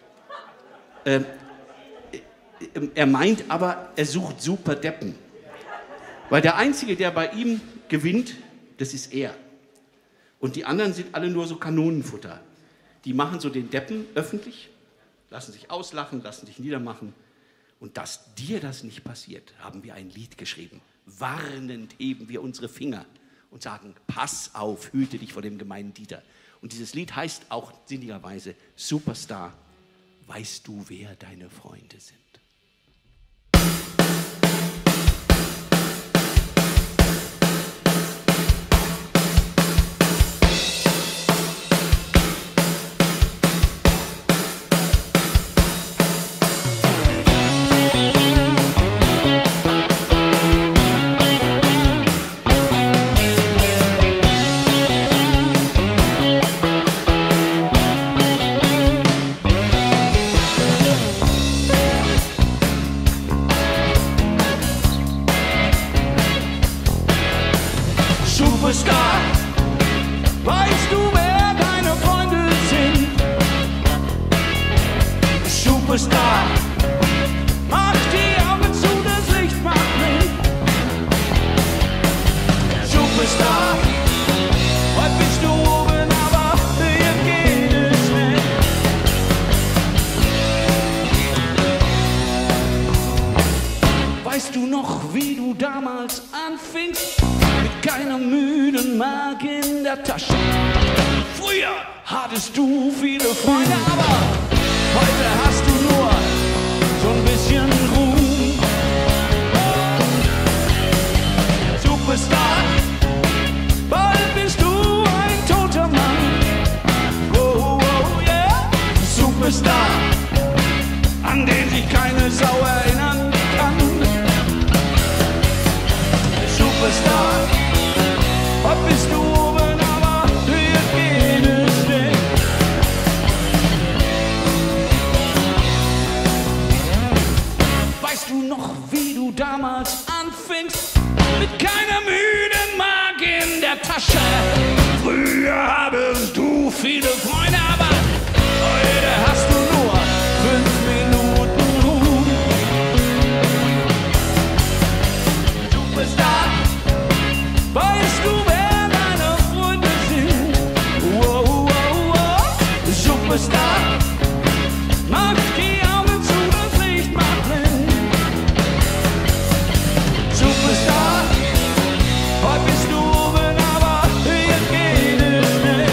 Er meint aber, er sucht Superdeppen. Weil der Einzige, der bei ihm gewinnt, das ist er. Und die anderen sind alle nur so Kanonenfutter. Die machen so den Deppen öffentlich, lassen sich auslachen, lassen sich niedermachen. Und dass dir das nicht passiert, haben wir ein Lied geschrieben. Warnend heben wir unsere Finger und sagen, pass auf, hüte dich vor dem gemeinen Dieter. Und dieses Lied heißt auch sinnigerweise Superstar, weißt du, wer deine Freunde sind? Superstar, weißt du, wer deine Freunde sind? Superstar, mach die Augen zu, das Licht macht Wind. Superstar, heute bist du oben, aber hier geht es nicht. Weißt du noch, wie du damals anfingst? Mit keiner müden Mark in der Tasche. Früher hattest du viele Freunde, aber heute hast du nur so ein bisschen Ruhm. Superstar, bald bist du ein toter Mann. Oh, oh, yeah. Superstar, an den sich keine Sau erinnern kann. Superstar, heute bist du oben, aber hier geht es nicht. damals anfingst, mit keiner müden Mark in der Tasche. Früher hattest du viele Freunde, aber heute hast du nur 5 Minuten Ruhe. Superstar, weißt du, wer deine Freunde sind? Wow, wow, wow. Superstar, mach die Augen zu, das Licht macht blind. Superstar, heute bist du oben, aber jetzt geht es nicht.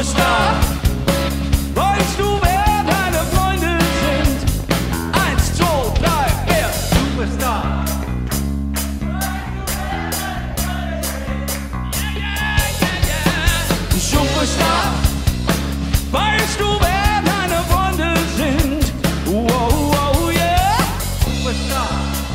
Superstar. Weißt du, wer deine Freunde sind? 1, 2, 3, 4. Superstar. Superstar. Weißt du, wer deine Freunde sind? Wow, wow, yeah. Superstar.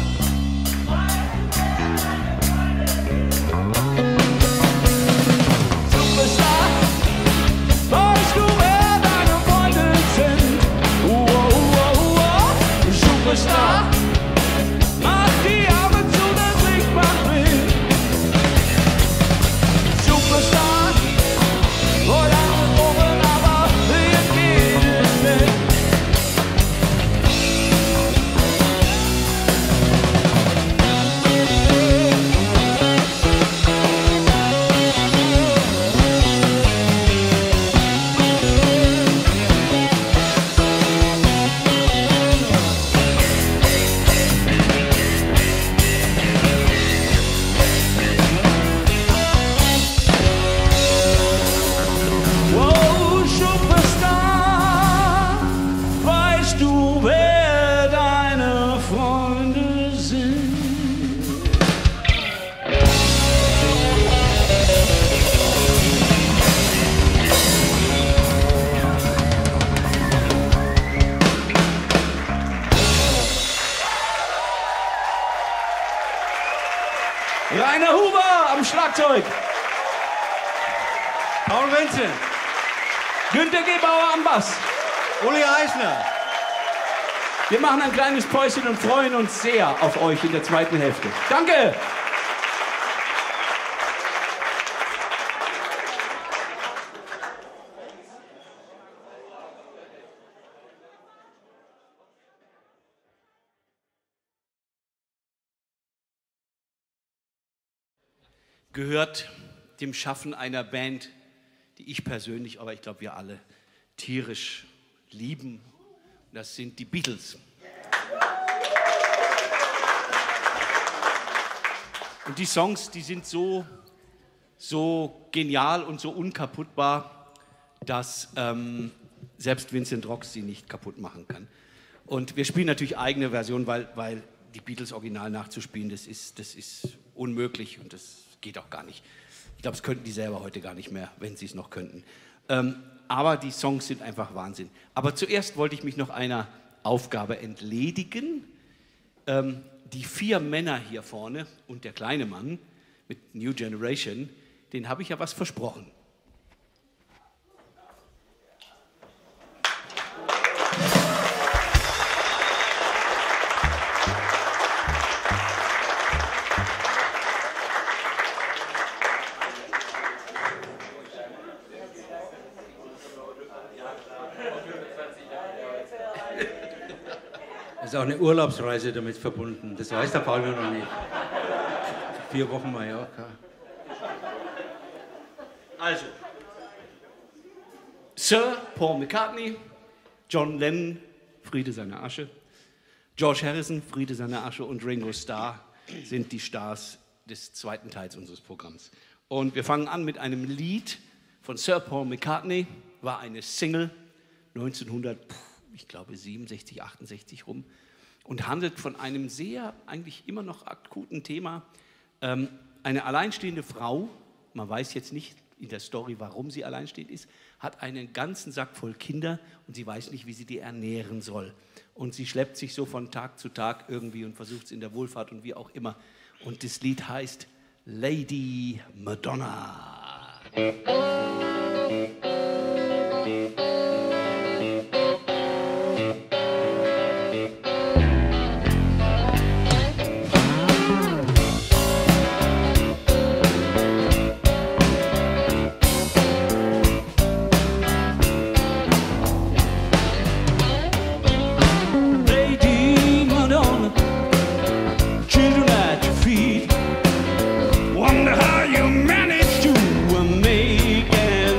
Superstar. Weißt du, wer deine Freunde sind? Wow, wow, wow. Superstar. Mach die Augen zu, das Licht macht Wind. Superstar. Rainer Huber am Schlagzeug. Paul Vincent. Günter Gebauer am Bass. Uli Eisner. Wir machen ein kleines Päuschen und freuen uns sehr auf euch in der zweiten Hälfte. Danke! Gehört dem Schaffen einer Band, die ich persönlich, aber ich glaube wir alle, tierisch lieben. Das sind die Beatles. Und die Songs, die sind so genial und so unkaputtbar, dass selbst Vincent Rox sie nicht kaputt machen kann. Und wir spielen natürlich eigene Versionen, weil die Beatles original nachzuspielen, das ist unmöglich und das geht auch gar nicht. Ich glaube, das könnten die selber heute gar nicht mehr, wenn sie es noch könnten. Aber die Songs sind einfach Wahnsinn. Aber zuerst wollte ich mich noch einer Aufgabe entledigen. Die 4 Männer hier vorne und der kleine Mann mit New Generation, denen habe ich ja was versprochen. Es ist auch eine Urlaubsreise damit verbunden. Das weiß der Paul noch nicht. 4 Wochen Mallorca. Also, Sir Paul McCartney, John Lennon, Friede seiner Asche, George Harrison, Friede seiner Asche und Ringo Starr sind die Stars des zweiten Teils unseres Programms. Und wir fangen an mit einem Lied von Sir Paul McCartney, war eine Single 1967, 68 rum und handelt von einem sehr, eigentlich immer noch akuten Thema. Eine alleinstehende Frau, man weiß jetzt nicht in der Story, warum sie alleinstehend ist, hat einen ganzen Sack voll Kinder und sie weiß nicht, wie sie die ernähren soll. Und sie schleppt sich so von Tag zu Tag irgendwie und versucht es in der Wohlfahrt und wie auch immer. Und das Lied heißt Lady Madonna. Wonder how you manage to make it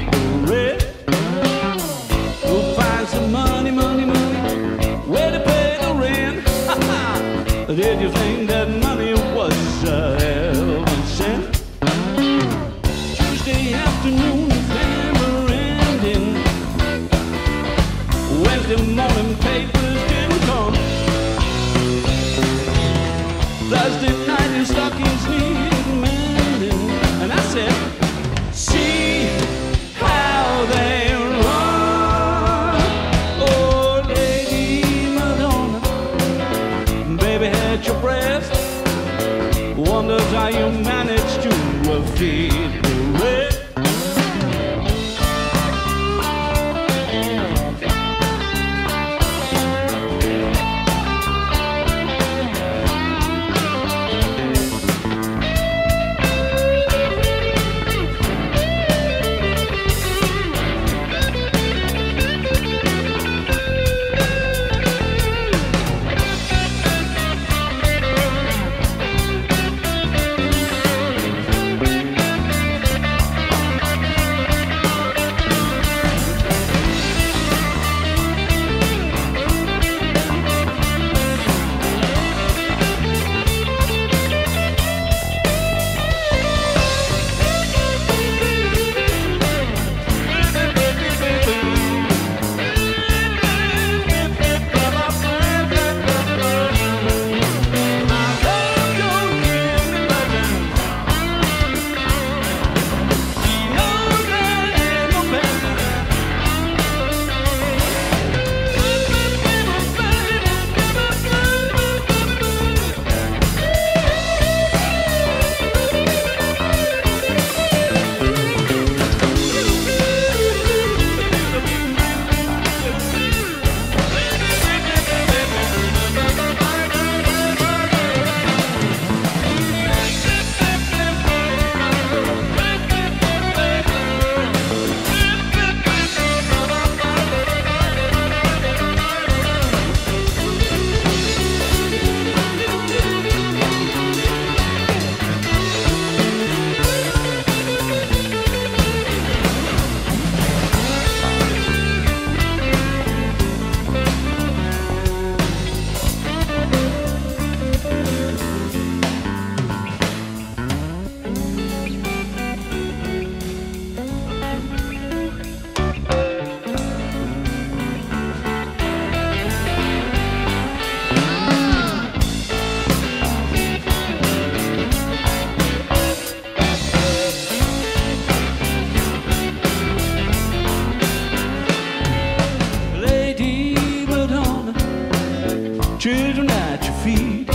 the rent. Go find some money, money, money, where to pay the rent. Did you think that money was heaven sent? Tuesday afternoon, never ending. Wednesday morning, papers didn't come. Thursday night, his stockings needed mending. And I said, see how they run. Oh, Lady Madonna, baby, had your breath. Wonders how you managed to feed the rest. Children at your feet,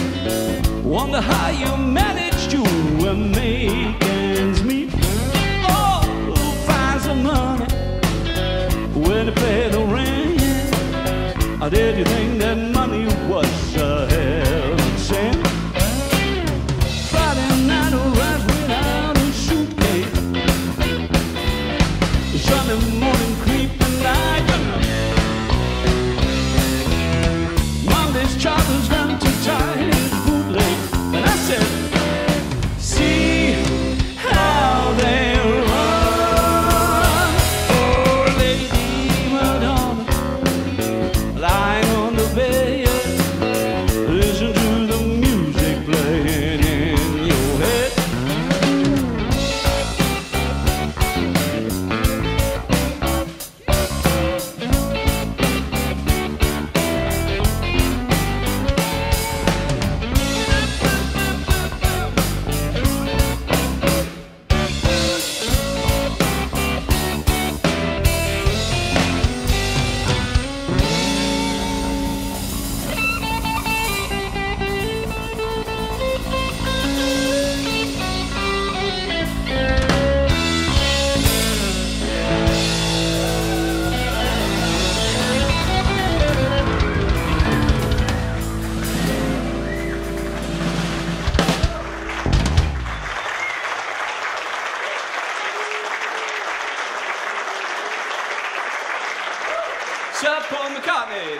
wonder how you manage to make ends meet. Oh, who finds the money when to pay the rent? Or did you think that money was heaven sent? Friday night, arrives without a suitcase. Sunday morning, creeping like Monday's charters run too tight and bootleg. And I said, see how they run. Oh, Lady Madonna, lying on the bed, listen to the music playing in your head. Sir Paul McCartney.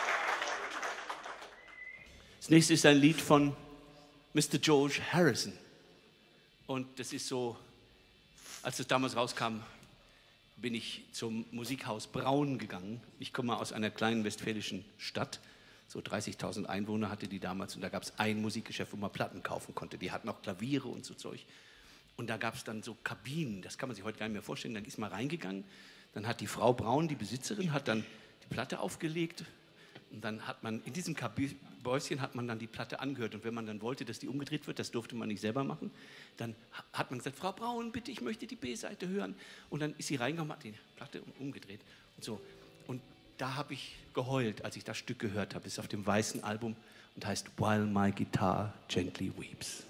Das nächste ist ein Lied von Mr. George Harrison. Und das ist so, als es damals rauskam, bin ich zum Musikhaus Braun gegangen. Ich komme aus einer kleinen westfälischen Stadt. So 30.000 Einwohner hatte die damals. Und da gab es ein Musikgeschäft, wo man Platten kaufen konnte. Die hatten auch Klaviere und so Zeug. Und da gab es dann so Kabinen. Das kann man sich heute gar nicht mehr vorstellen. Dann ist man reingegangen. Dann hat die Frau Braun, die Besitzerin, hat dann die Platte aufgelegt. Und dann hat man in diesem Bäuschen hat man dann die Platte angehört. Und wenn man dann wollte, dass die umgedreht wird, das durfte man nicht selber machen, dann hat man gesagt, Frau Braun, bitte, ich möchte die B-Seite hören. Und dann ist sie reingekommen, hat die Platte umgedreht und so. Und da habe ich geheult, als ich das Stück gehört habe. Es ist auf dem weißen Album und heißt While My Guitar Gently Weeps.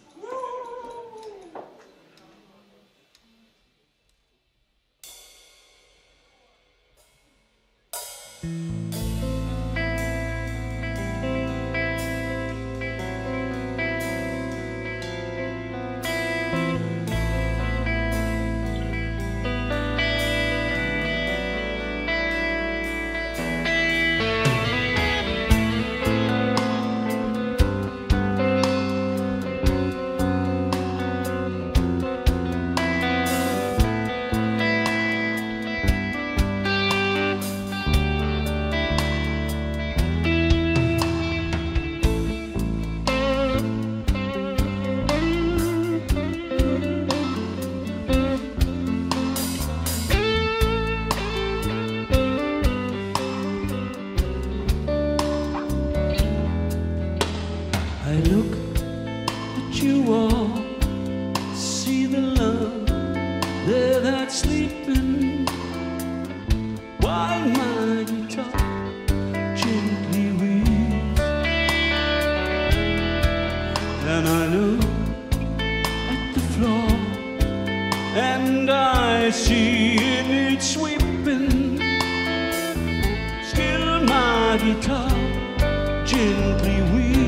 I look at you all, see the love there that's sleeping, while my guitar gently weeps. And I look at the floor, and I see it sweeping, still my guitar gently weeps.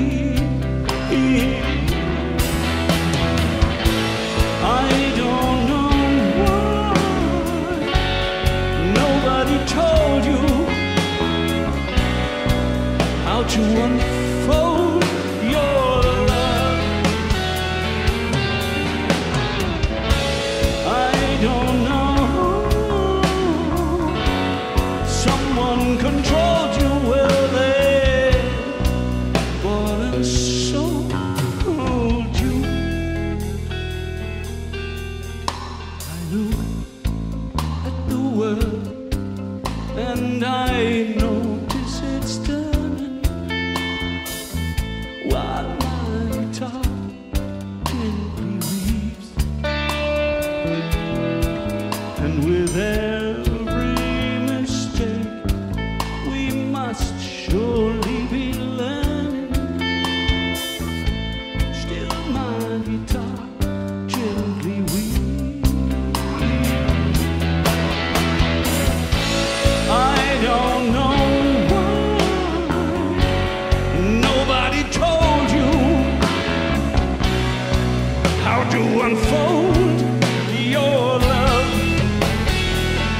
I don't know why nobody told you how to unfold your love. I don't know, someone controlled you, well they bought and sold you. I look at the world and I notice it's turning, while my guitar gently weeps. And with every mistake we must surely be learning, still my guitar gently weeps. I don't know why nobody told you how to unfold your love.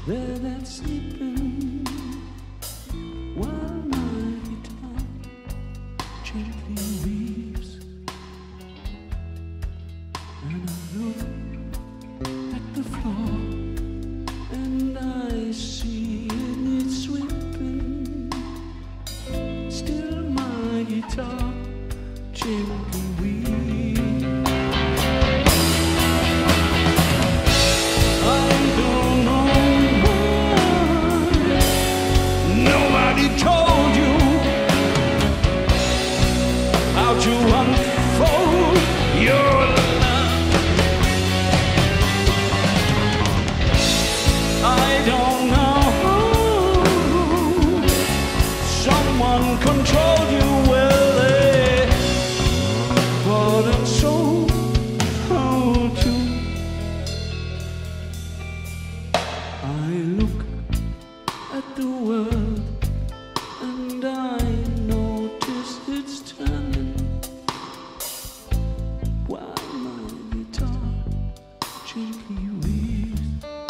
there that's sleeping while my guitar gently weeps, and I look at the floor and I see it's sweeping. Still my guitar gently weeps. I don't know why nobody told you how to unfold your love. I don't know. Someone controlled you well, bought and sold how to. I look at the world and I notice it's turning while my guitar gently weeps.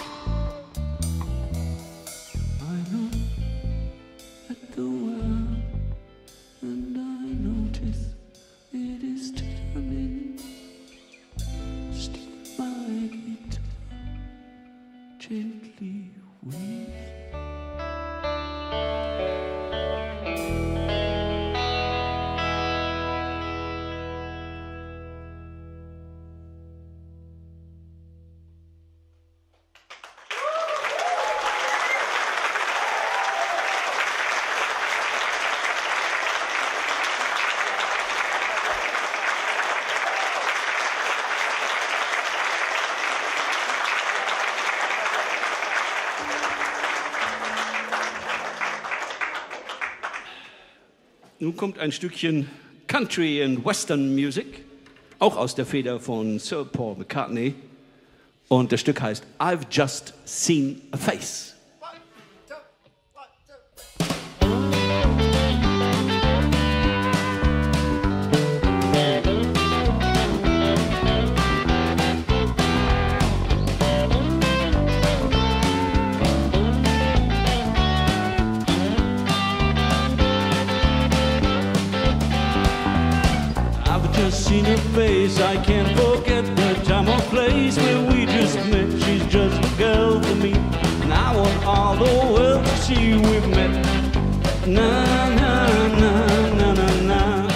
I look at the world and I notice it is turning. Still my guitar gently weeps. Nun kommt ein Stückchen Country and Western Music, auch aus der Feder von Sir Paul McCartney. Und das Stück heißt I've Just Seen a Face. Seen her face, I can't forget the time or place where we just met. She's just a girl for me, and I want all the world to see we've met. Na na na na na na.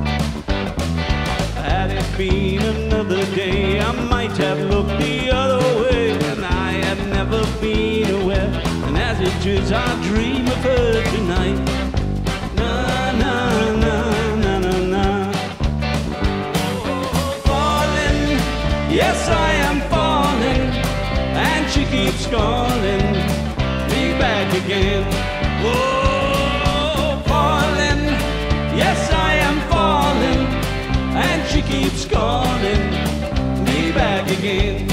Had it been another day, I might have looked the other way, and I had never been aware. And as it is, I dream of her tonight. Na na na na na na. Yes, I am falling, and she keeps calling me back again. Oh, falling, yes, I am falling, and she keeps calling me back again.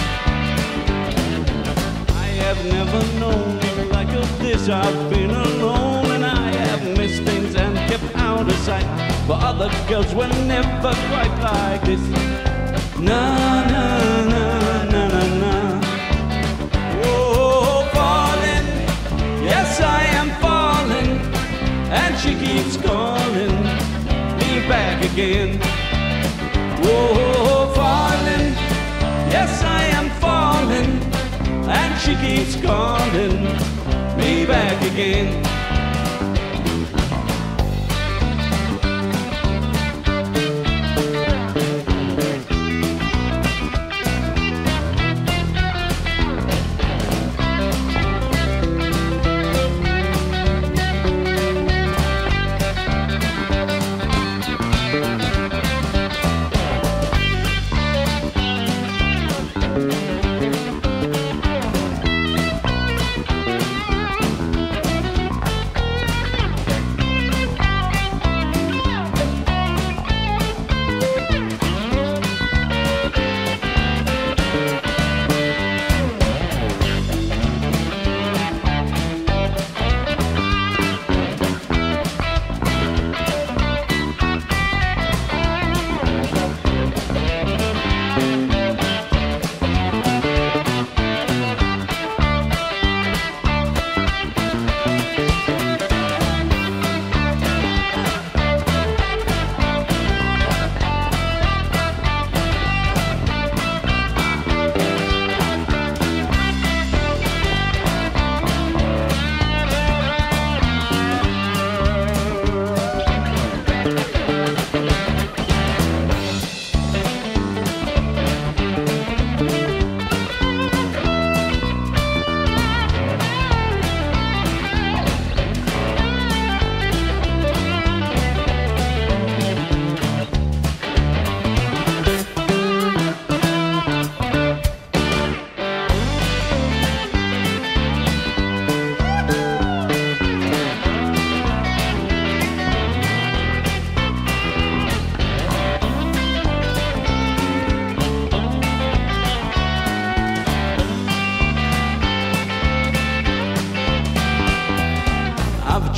I have never known like this. I've been alone, and I have missed things and kept out of sight. But other girls were never quite like this. Na na na na na na. Oh, falling, yes I am falling, and she keeps calling me back again. Oh, falling, yes I am falling, and she keeps calling me back again.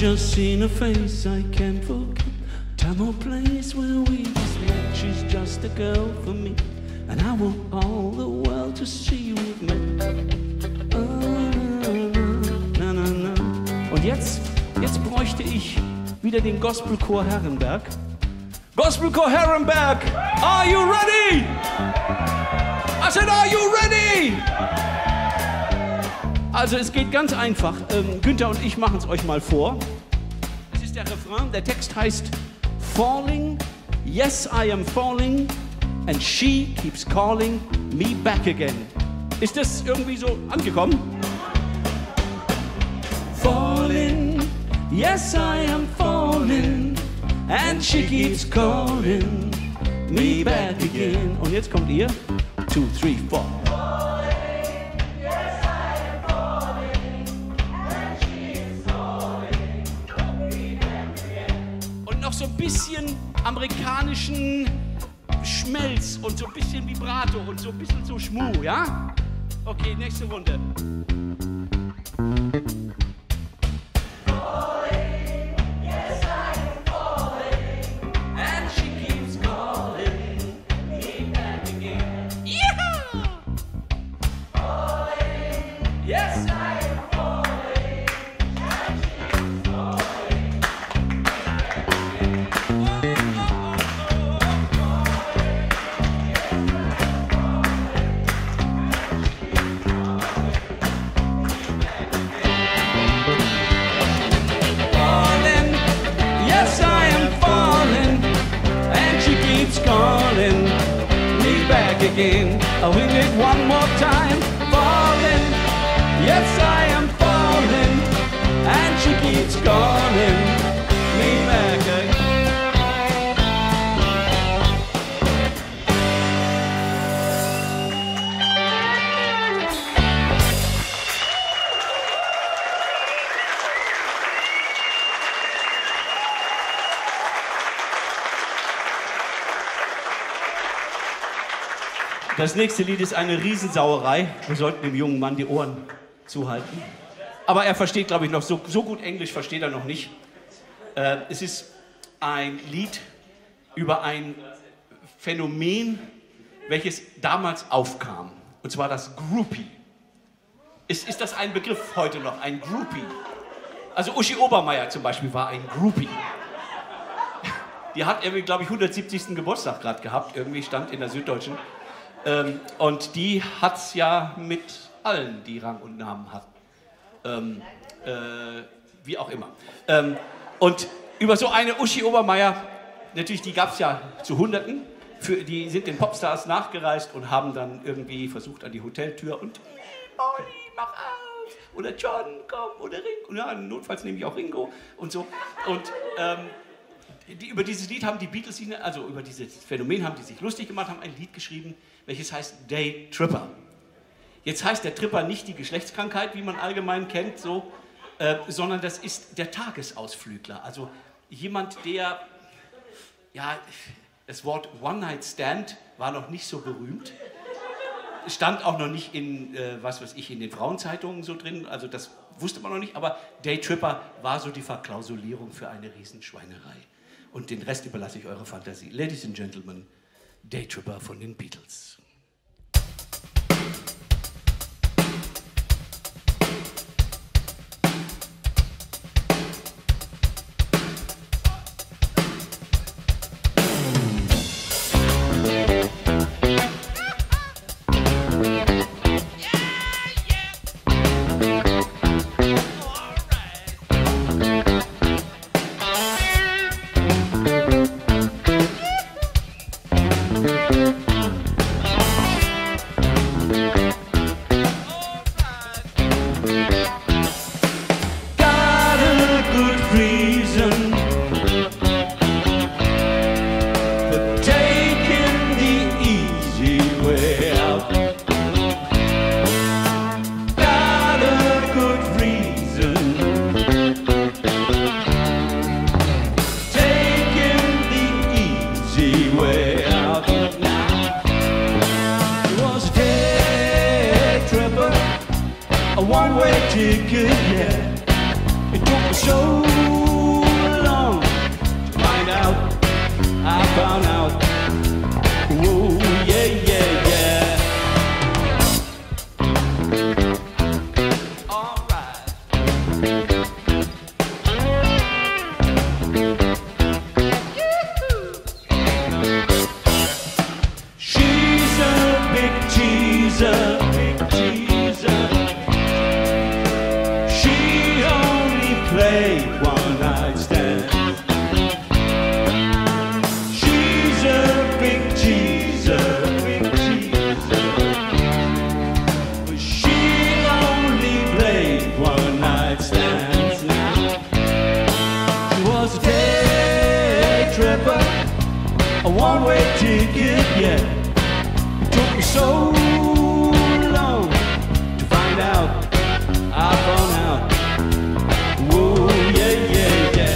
just seen a face I can't forget. Time or place where we just met. She's just a girl for me, and I want all the world to see we've met. Na, na, na. Und jetzt bräuchte ich wieder den Gospelchor Herrenberg. Gospelchor Herrenberg, are you ready? I said, are you ready? Also es geht ganz einfach. Günther und ich machen es euch mal vor. Es ist der Refrain. Der Text heißt Falling, yes I am falling, and she keeps calling me back again. Ist das irgendwie so angekommen? Falling, yes I am falling, and she keeps calling me back again. Und jetzt kommt ihr. 2, 3, 4. Und noch so ein bisschen amerikanischen Schmelz und so ein bisschen Vibrato und so ein bisschen so Schmu, ja? Okay, nächste Runde. Again, I'll wing it one more time. Falling, yes I am falling, and she keeps calling me back again. Das nächste Lied ist eine Riesensauerei. Wir sollten dem jungen Mann die Ohren zuhalten. Aber er versteht, glaube ich, noch so gut Englisch versteht er noch nicht. Es ist ein Lied über ein Phänomen, welches damals aufkam. Und zwar das Groupie. Ist das ein Begriff heute noch, ein Groupie? Also Uschi Obermeier zum Beispiel war ein Groupie. Die hat irgendwie, glaube ich, 170. Geburtstag gerade gehabt. Irgendwie stand in der Süddeutschen. Und die hat's ja mit allen, die Rang und Namen hatten. Wie auch immer. Und über so eine Uschi Obermeier, natürlich, die gab es ja zu Hunderten, die sind den Popstars nachgereist und haben dann irgendwie versucht an die Hoteltür und Olli, mach auf! Oder John, komm! Oder Ringo, ja, notfalls nehme ich auch Ringo und so. Und über dieses Lied haben die Beatles, also über dieses Phänomen haben die sich lustig gemacht, haben ein Lied geschrieben, welches heißt Day Tripper. Jetzt heißt der Tripper nicht die Geschlechtskrankheit, wie man allgemein kennt, so, sondern das ist der Tagesausflügler. Also jemand, der, ja, das Wort One-Night-Stand war noch nicht so berühmt, stand auch noch nicht in, was weiß ich, in den Frauenzeitungen so drin, also das wusste man noch nicht, aber Day Tripper war so die Verklausulierung für eine Riesenschweinerei. Und den Rest überlasse ich eurer Fantasie. Ladies and Gentlemen, Day Tripper von den Beatles. It took me so long to find out. I found out. Whoa, yeah, yeah, yeah. All right. She's a big teaser, big teaser. She only played one night stand. She's a big teaser, big teaser. But she only played one night stands now. She was a day tripper, a one-way ticket, yeah. It took me so long to find out. I found out. Whoa, yeah, yeah, yeah.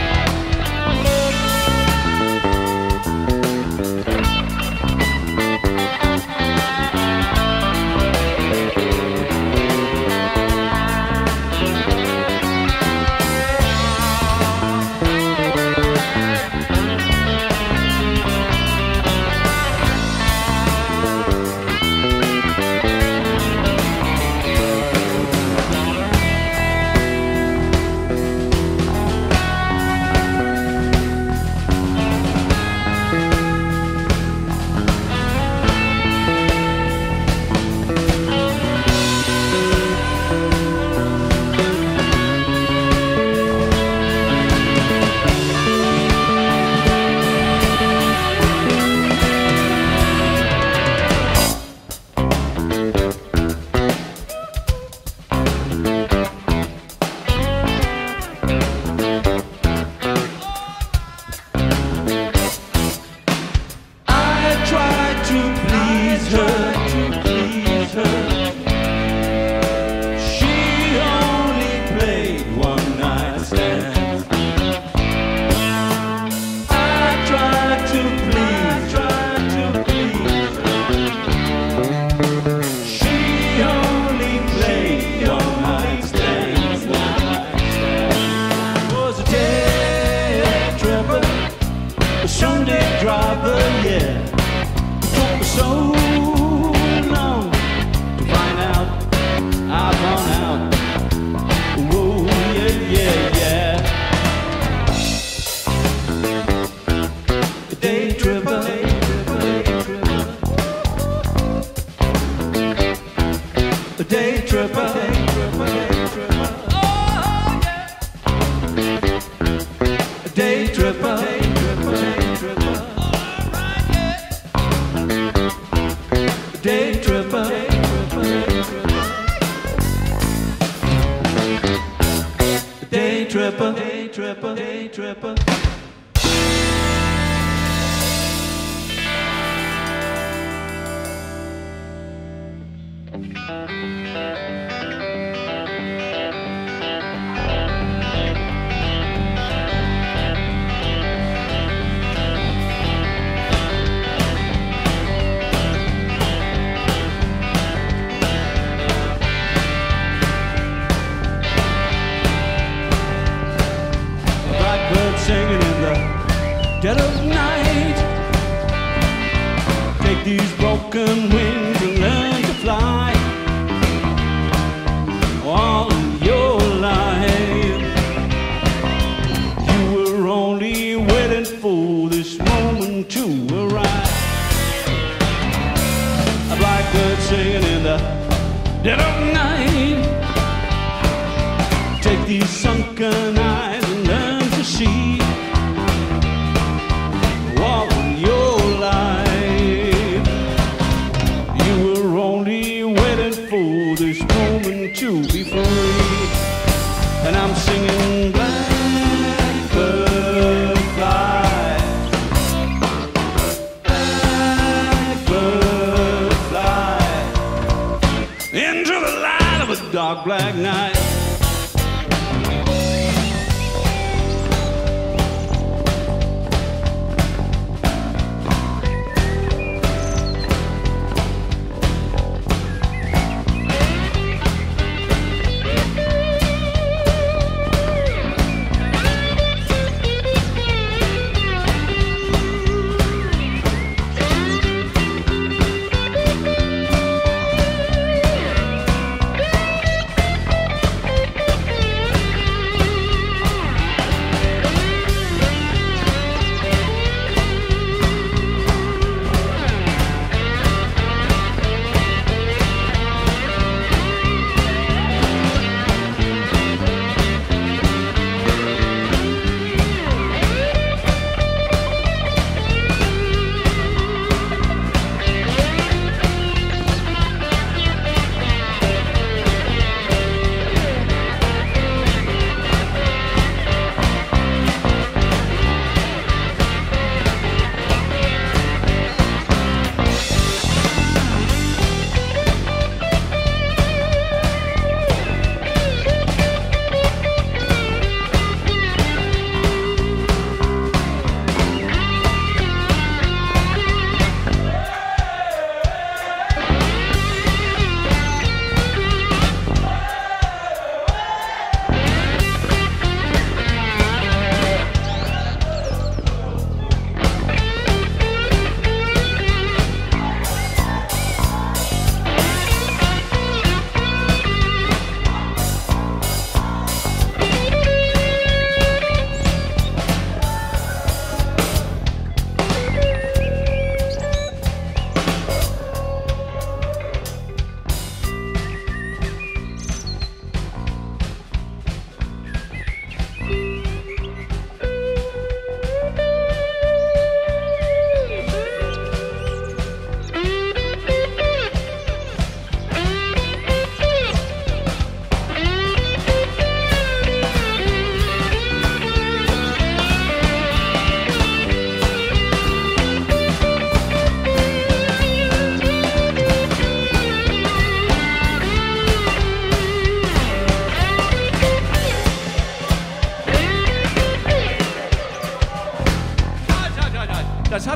Dead of night, take these broken wings and learn to fly. All your life, you were only waiting for this moment to arrive. A blackbird singing in the dead of night. Take these sunken eyes and learn to see. To be free, and I'm singing blackbird fly, blackbird fly, into the light of a dark black night.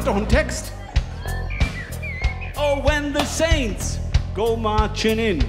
doch einen Text. Oh, when the saints go marching in.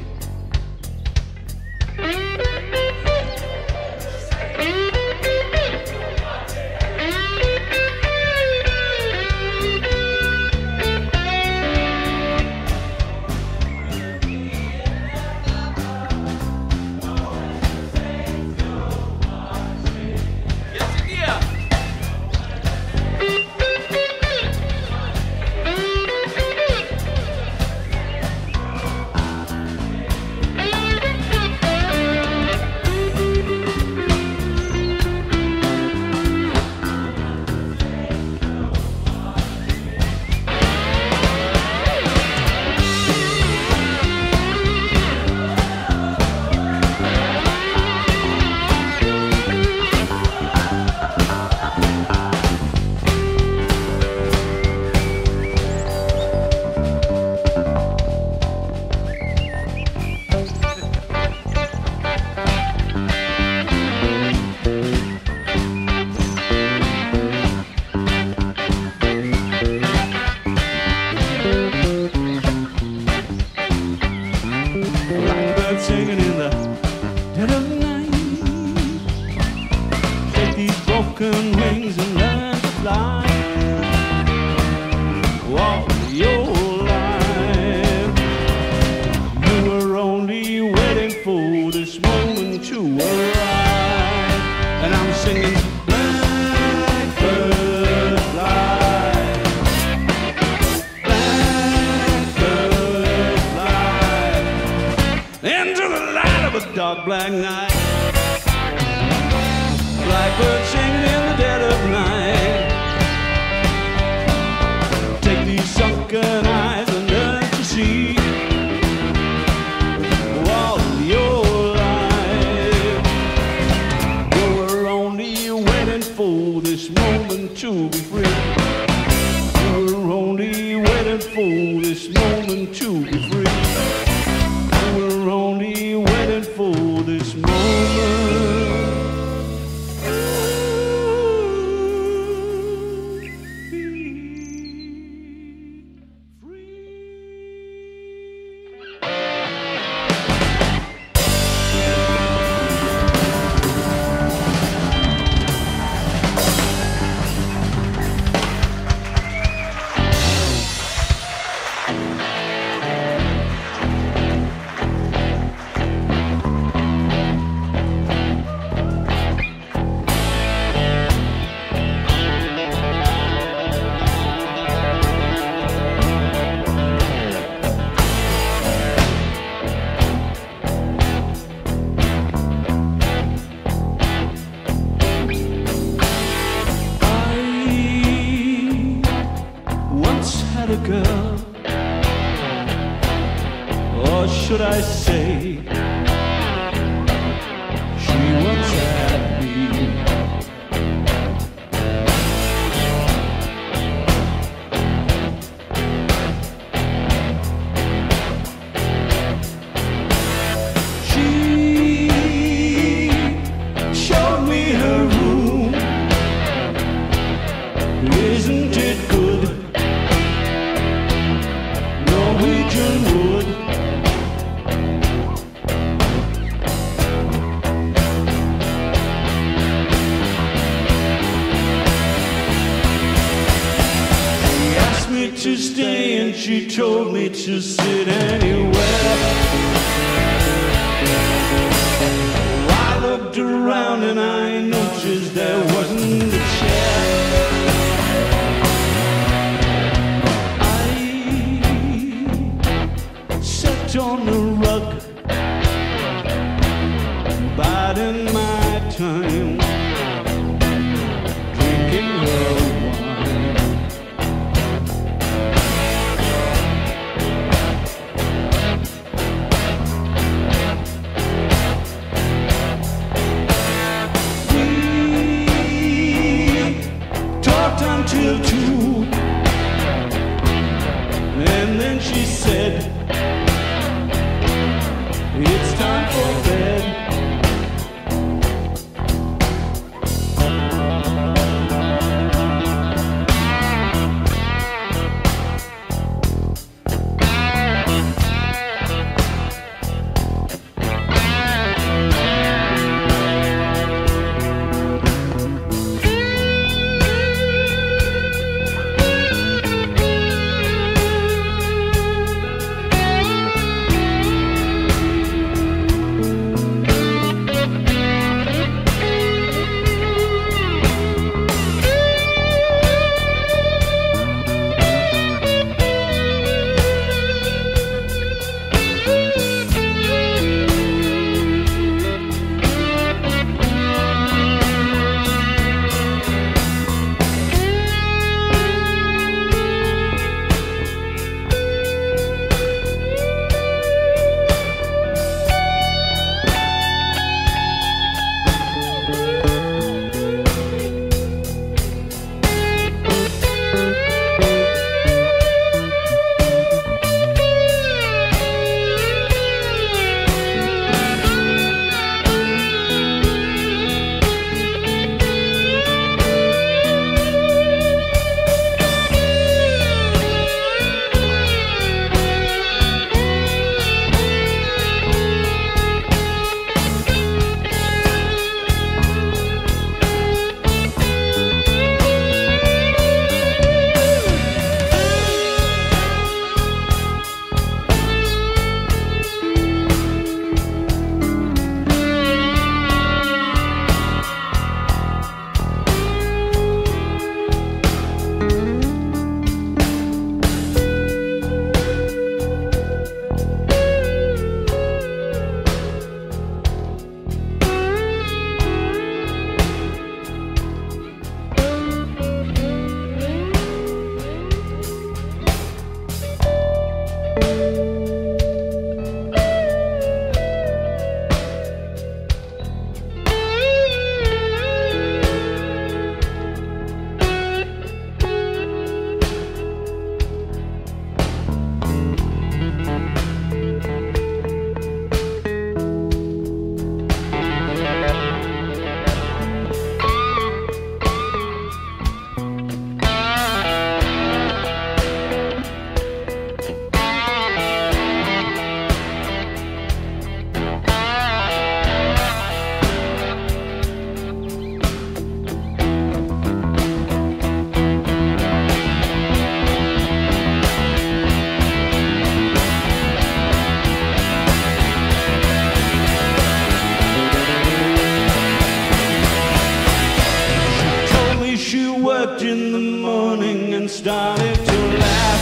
started to laugh.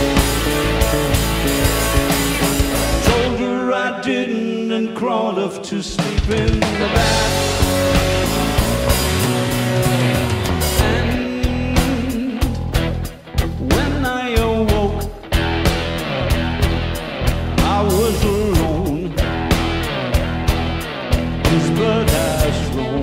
Told her I didn't and crawled off to sleep in the bath. And when I awoke, I was alone. His bird has flown.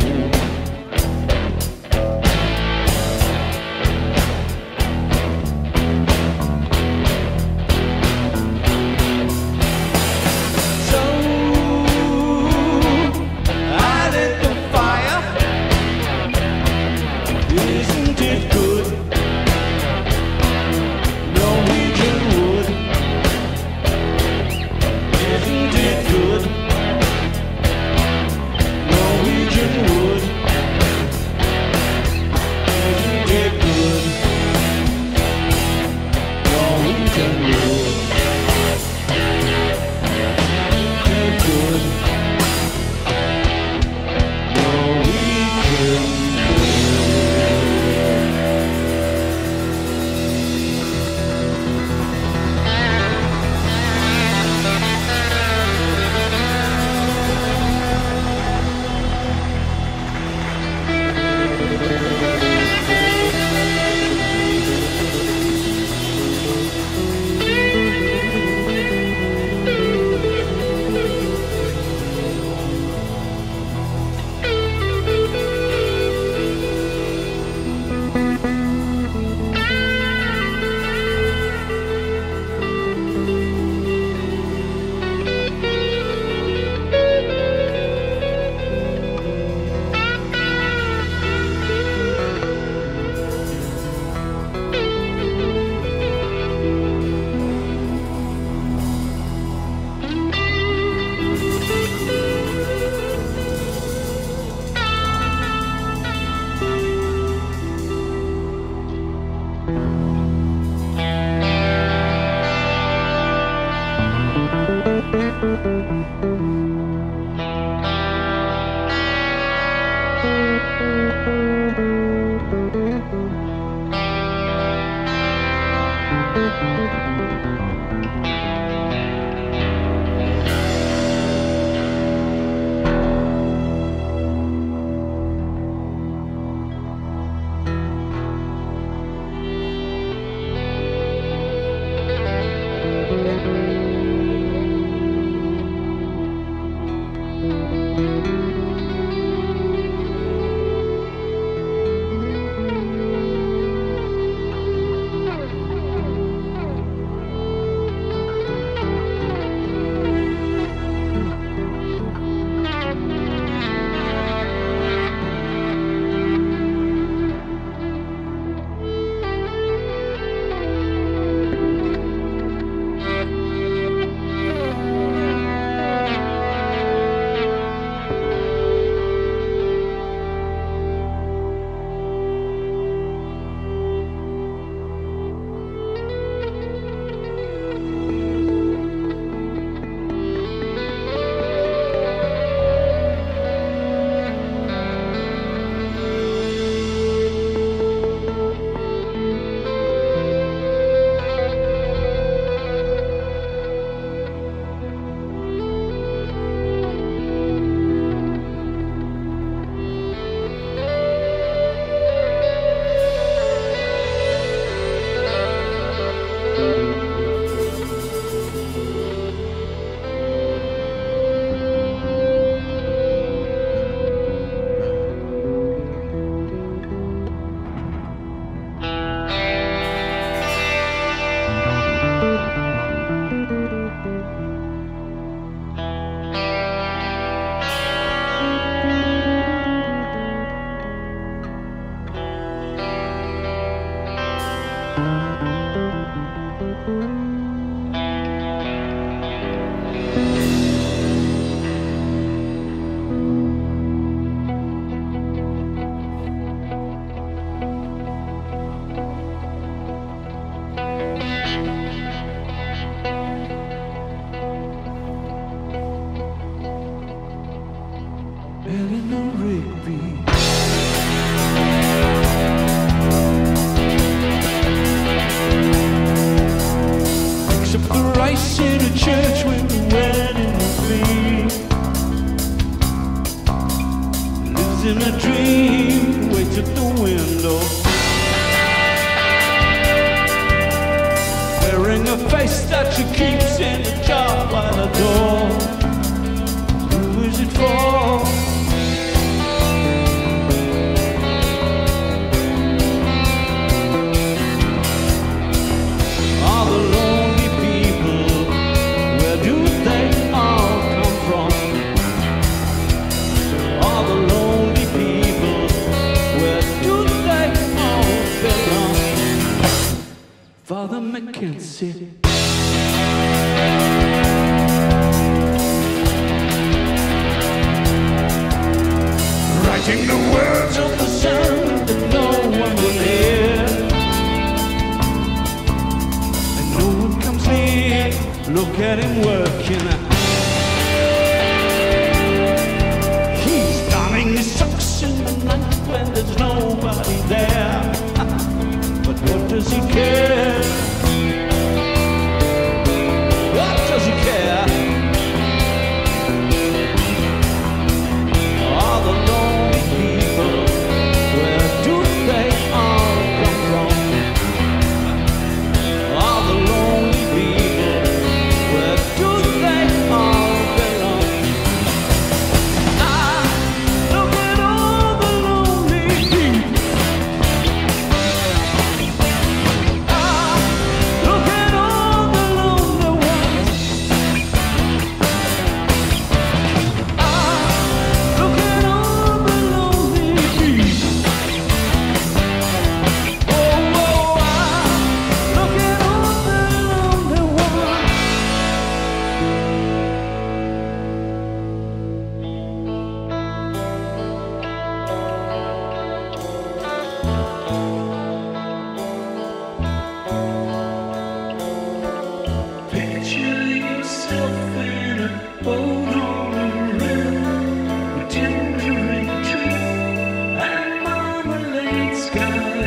place in a church when the wedding will be. Lives in a dream, waits at the window, wearing a face that she keeps in a jar by the door. Who is it for? All the lonely people, where do they all come from? All the lonely people, where do they all belong? Father McKenzie. Writing the words of the sermon that no one will hear, and no one comes near. Look at him working. He's darning his socks in the night when there's nobody there. But what does he care? What does he care? All the lonely people, where do they all come from? All the lonely people, where do they all belong? Ah, look at all the lonely people. Ah, look at all the lonely ones. Ah, look at all the lonely people. Oh, oh, ah, look at all the lonely ones. Picture yourself in a boat on the river, with tangerine tree and marmalade sky.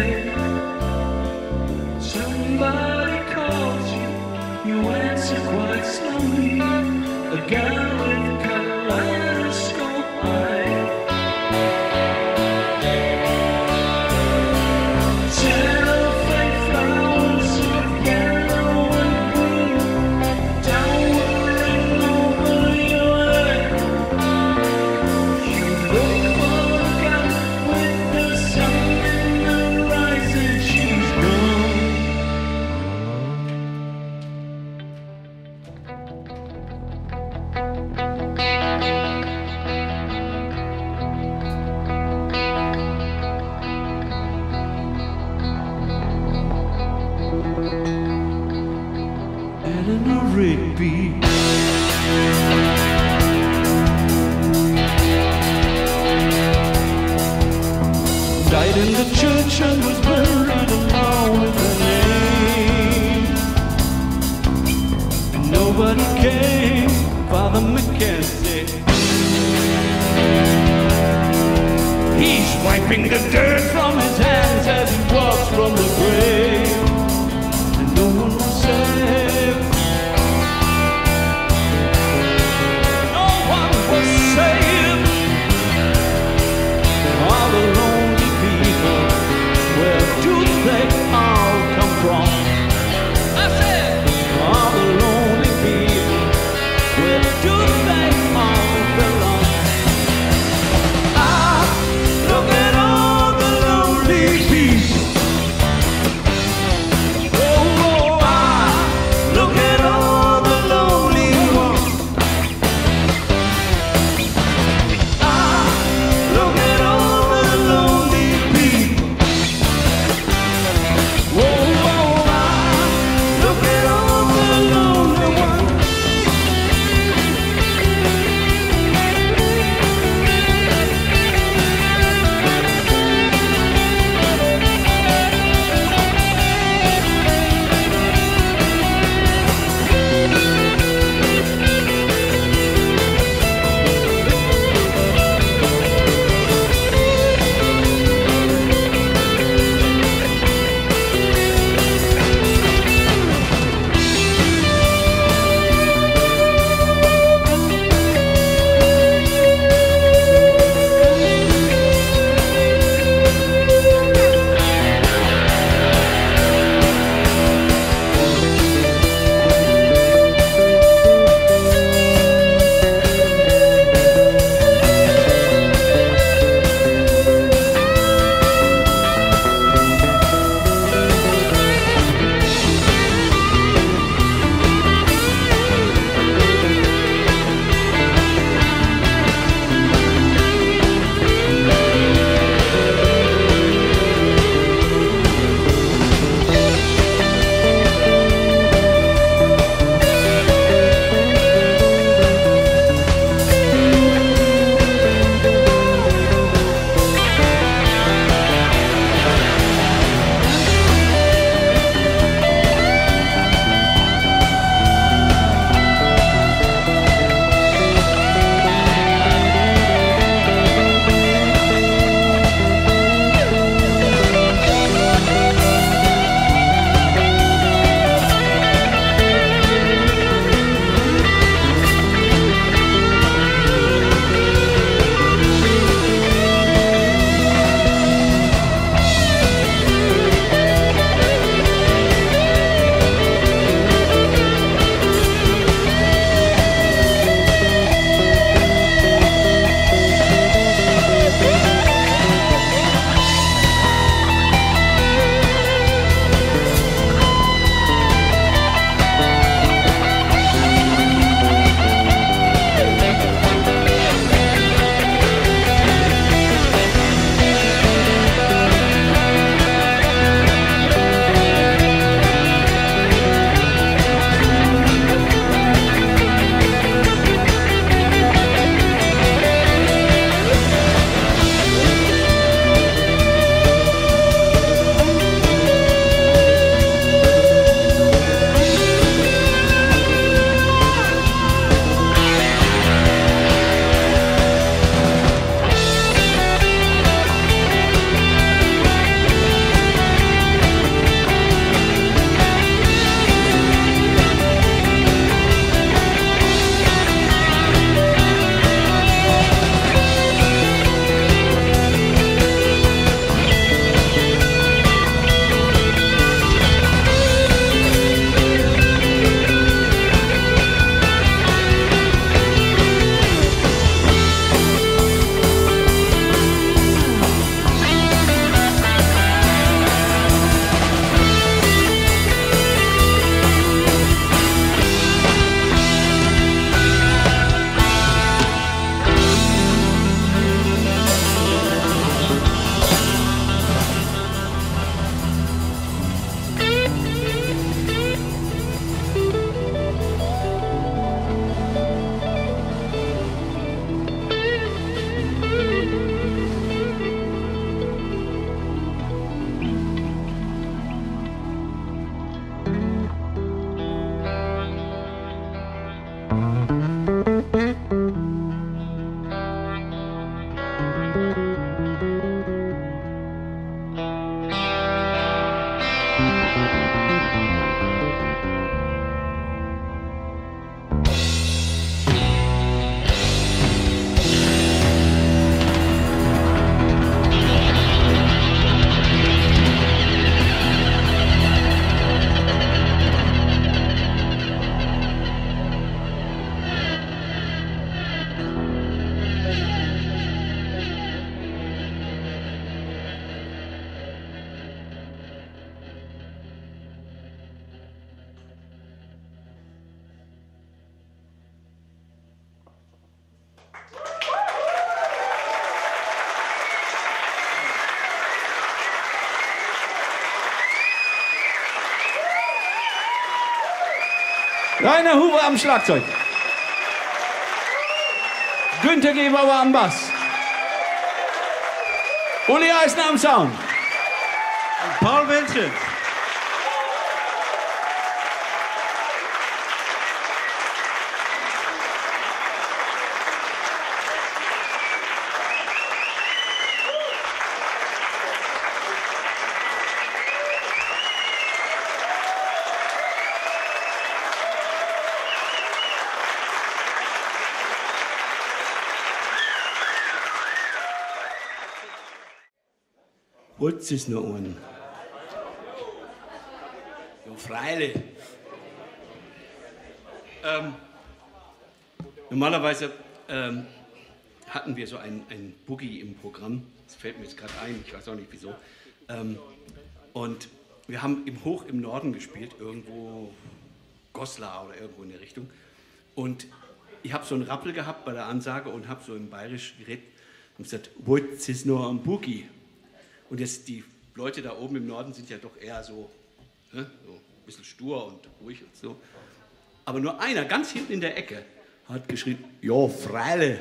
Somebody calls you, you answer quite slowly. A guy with kaleidoscope eye. Cellophane flowers of yellow and green, towering over your head. You look for a guy with the sun in the rising, she's gone. Eleanor Rigby. Died in the church and was buried along with her name. And nobody came, Father McKenzie. He's wiping the dirt from his hands as he walks from the grave. And no one was saved. No one was saved. All the lonely people, where do they all come from? I said, all the lonely people, where do they all belong? Ah, look at all the lonely people. Rainer Huber am Schlagzeug. Günter Gebauer am Bass. Uli Eisner am Sound. Paul Welche. Holz ist nur ein. Ja, Freile. Normalerweise hatten wir so ein Boogie im Programm. Das fällt mir jetzt gerade ein, ich weiß auch nicht wieso. Und wir haben hoch im Norden gespielt, irgendwo Goslar oder irgendwo in der Richtung. Und ich habe so einen Rappel gehabt bei der Ansage und habe so im Bayerisch geredet und gesagt, Holz ist nur ein Boogie. Und jetzt die Leute da oben im Norden sind ja doch eher so, ne, so ein bisschen stur und ruhig und so. Aber nur einer, ganz hinten in der Ecke, hat geschrien, jo, Freile.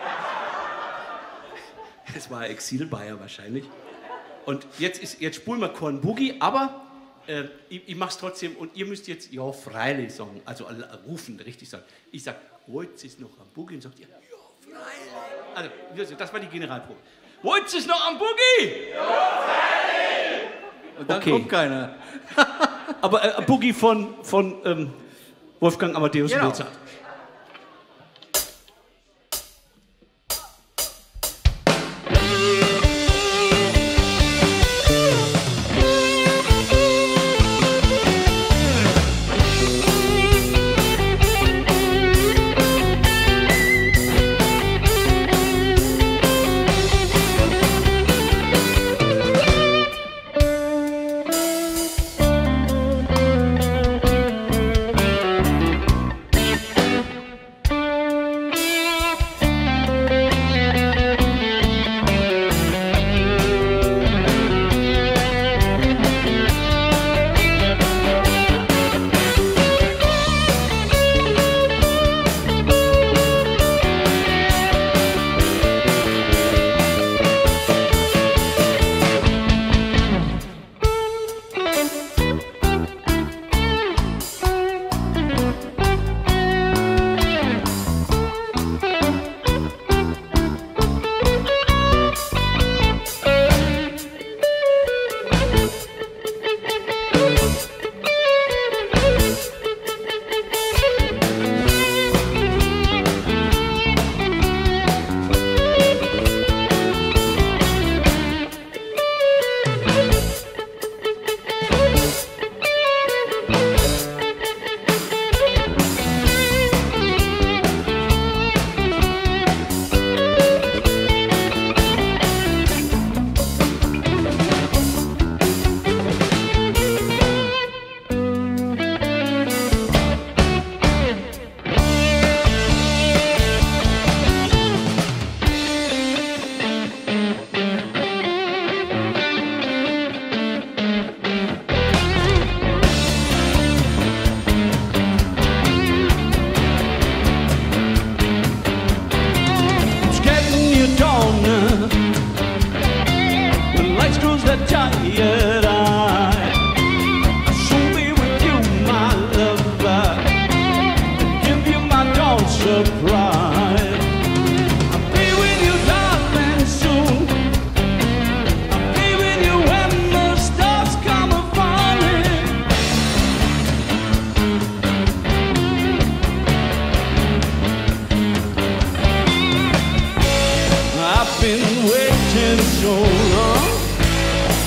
Es war Exil-Bayer wahrscheinlich. Und jetzt spulen wir Korn Boogie, aber ich mach's trotzdem und ihr müsst jetzt, jo, Freile sagen, also rufen, richtig sagen. Ich sag, heute ist noch am Boogie und sagt ihr, jo, Freile. Also, das war die Generalprobe. Heute ist noch am Boogie! Ja, und dann kommt keiner. Aber Boogie von Wolfgang Amadeus Mozart.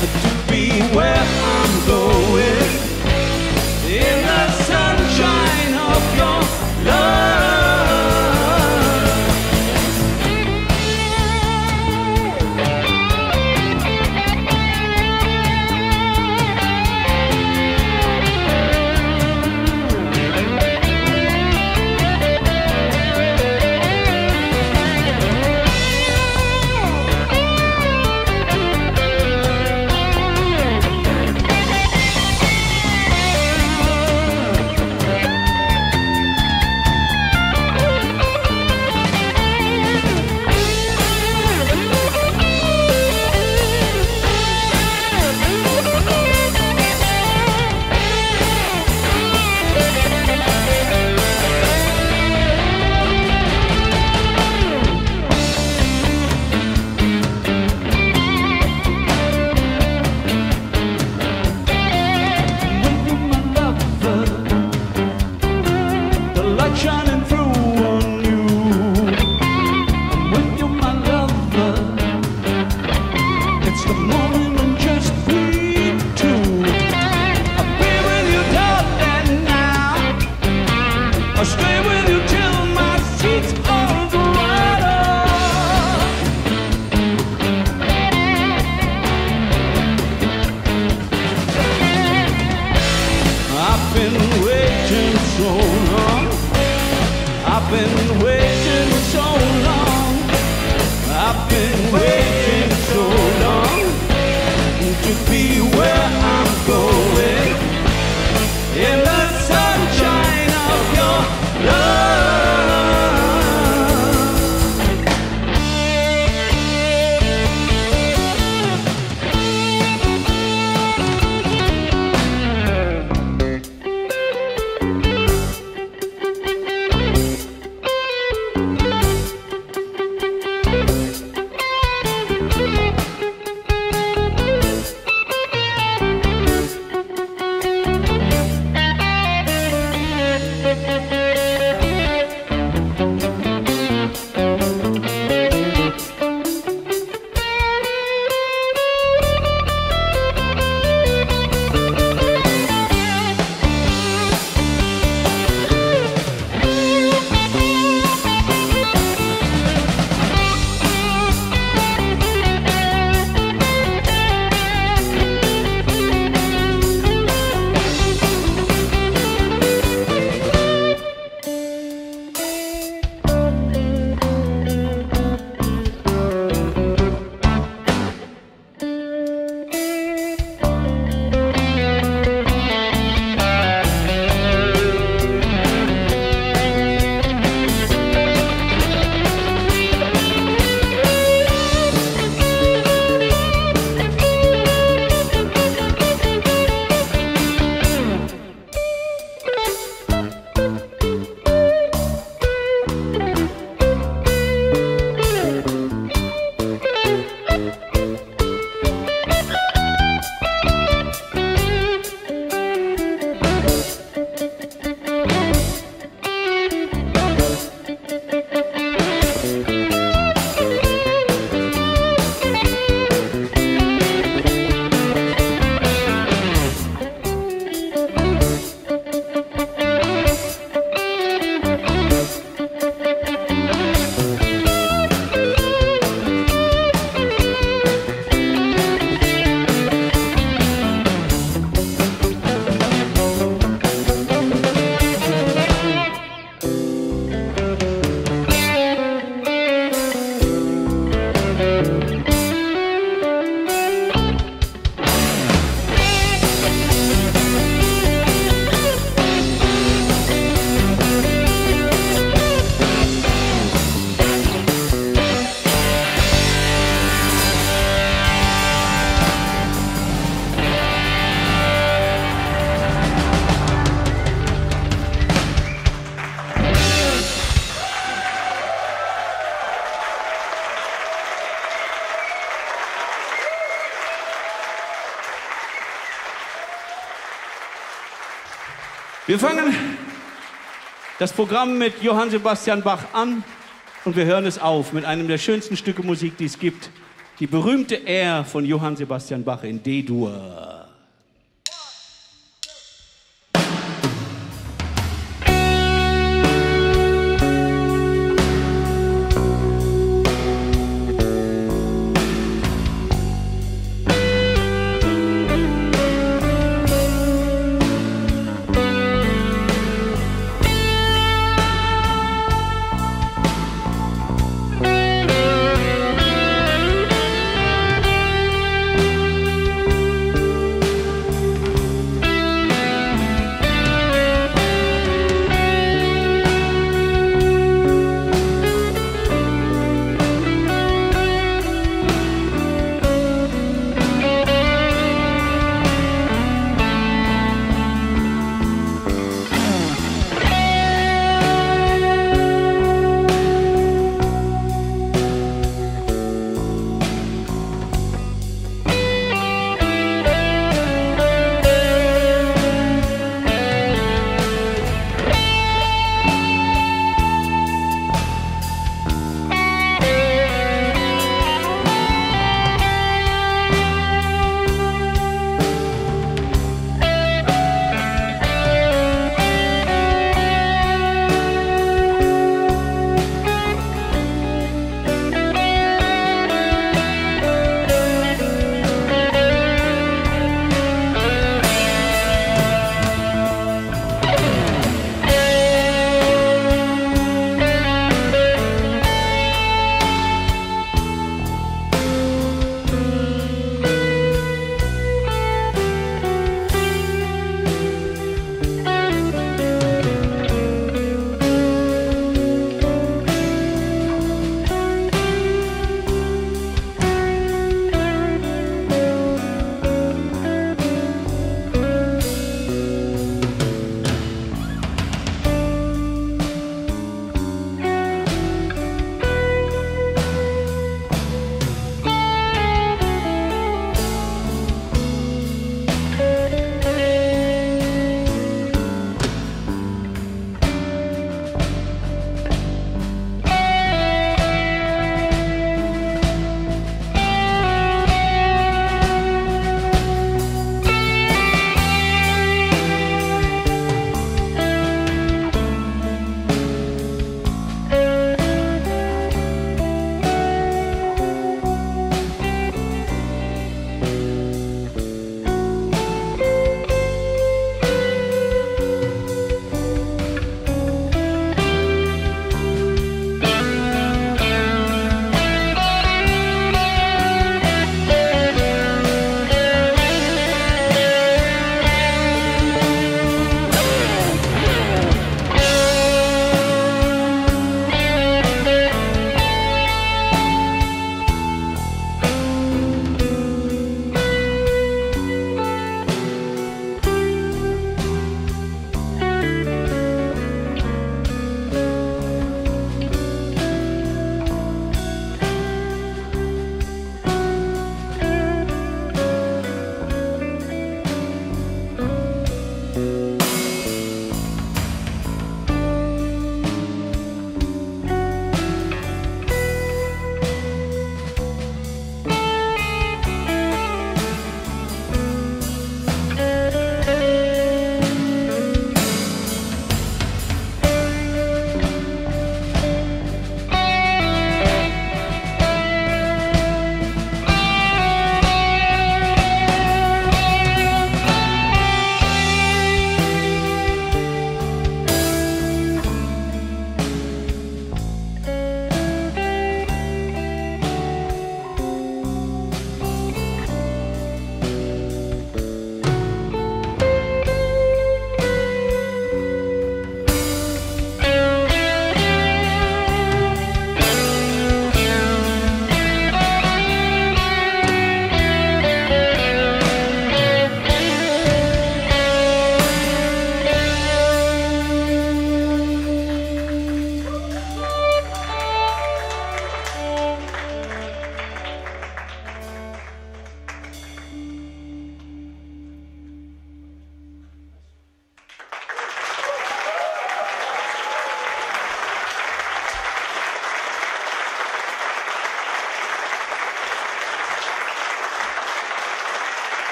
to be where I'm going, in the sunshine of your love. Wir fangen das Programm mit Johann Sebastian Bach an und wir hören es auf mit einem der schönsten Stücke Musik, die es gibt, Die berühmte Air von Johann Sebastian Bach in D-Dur.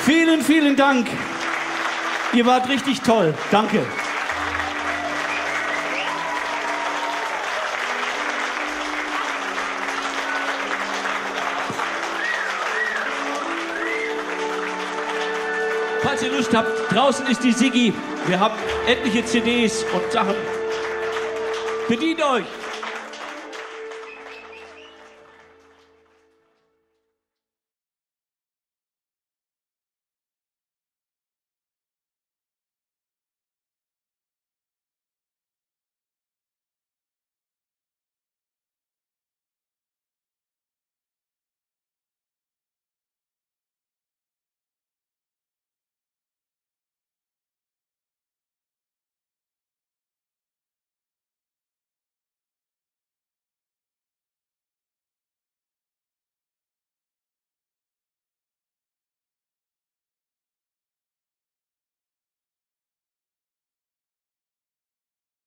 Vielen, vielen Dank. Ihr wart richtig toll. Danke. Falls ihr Lust habt, draußen ist die Siggi. Wir haben etliche CDs und Sachen. Bedient euch!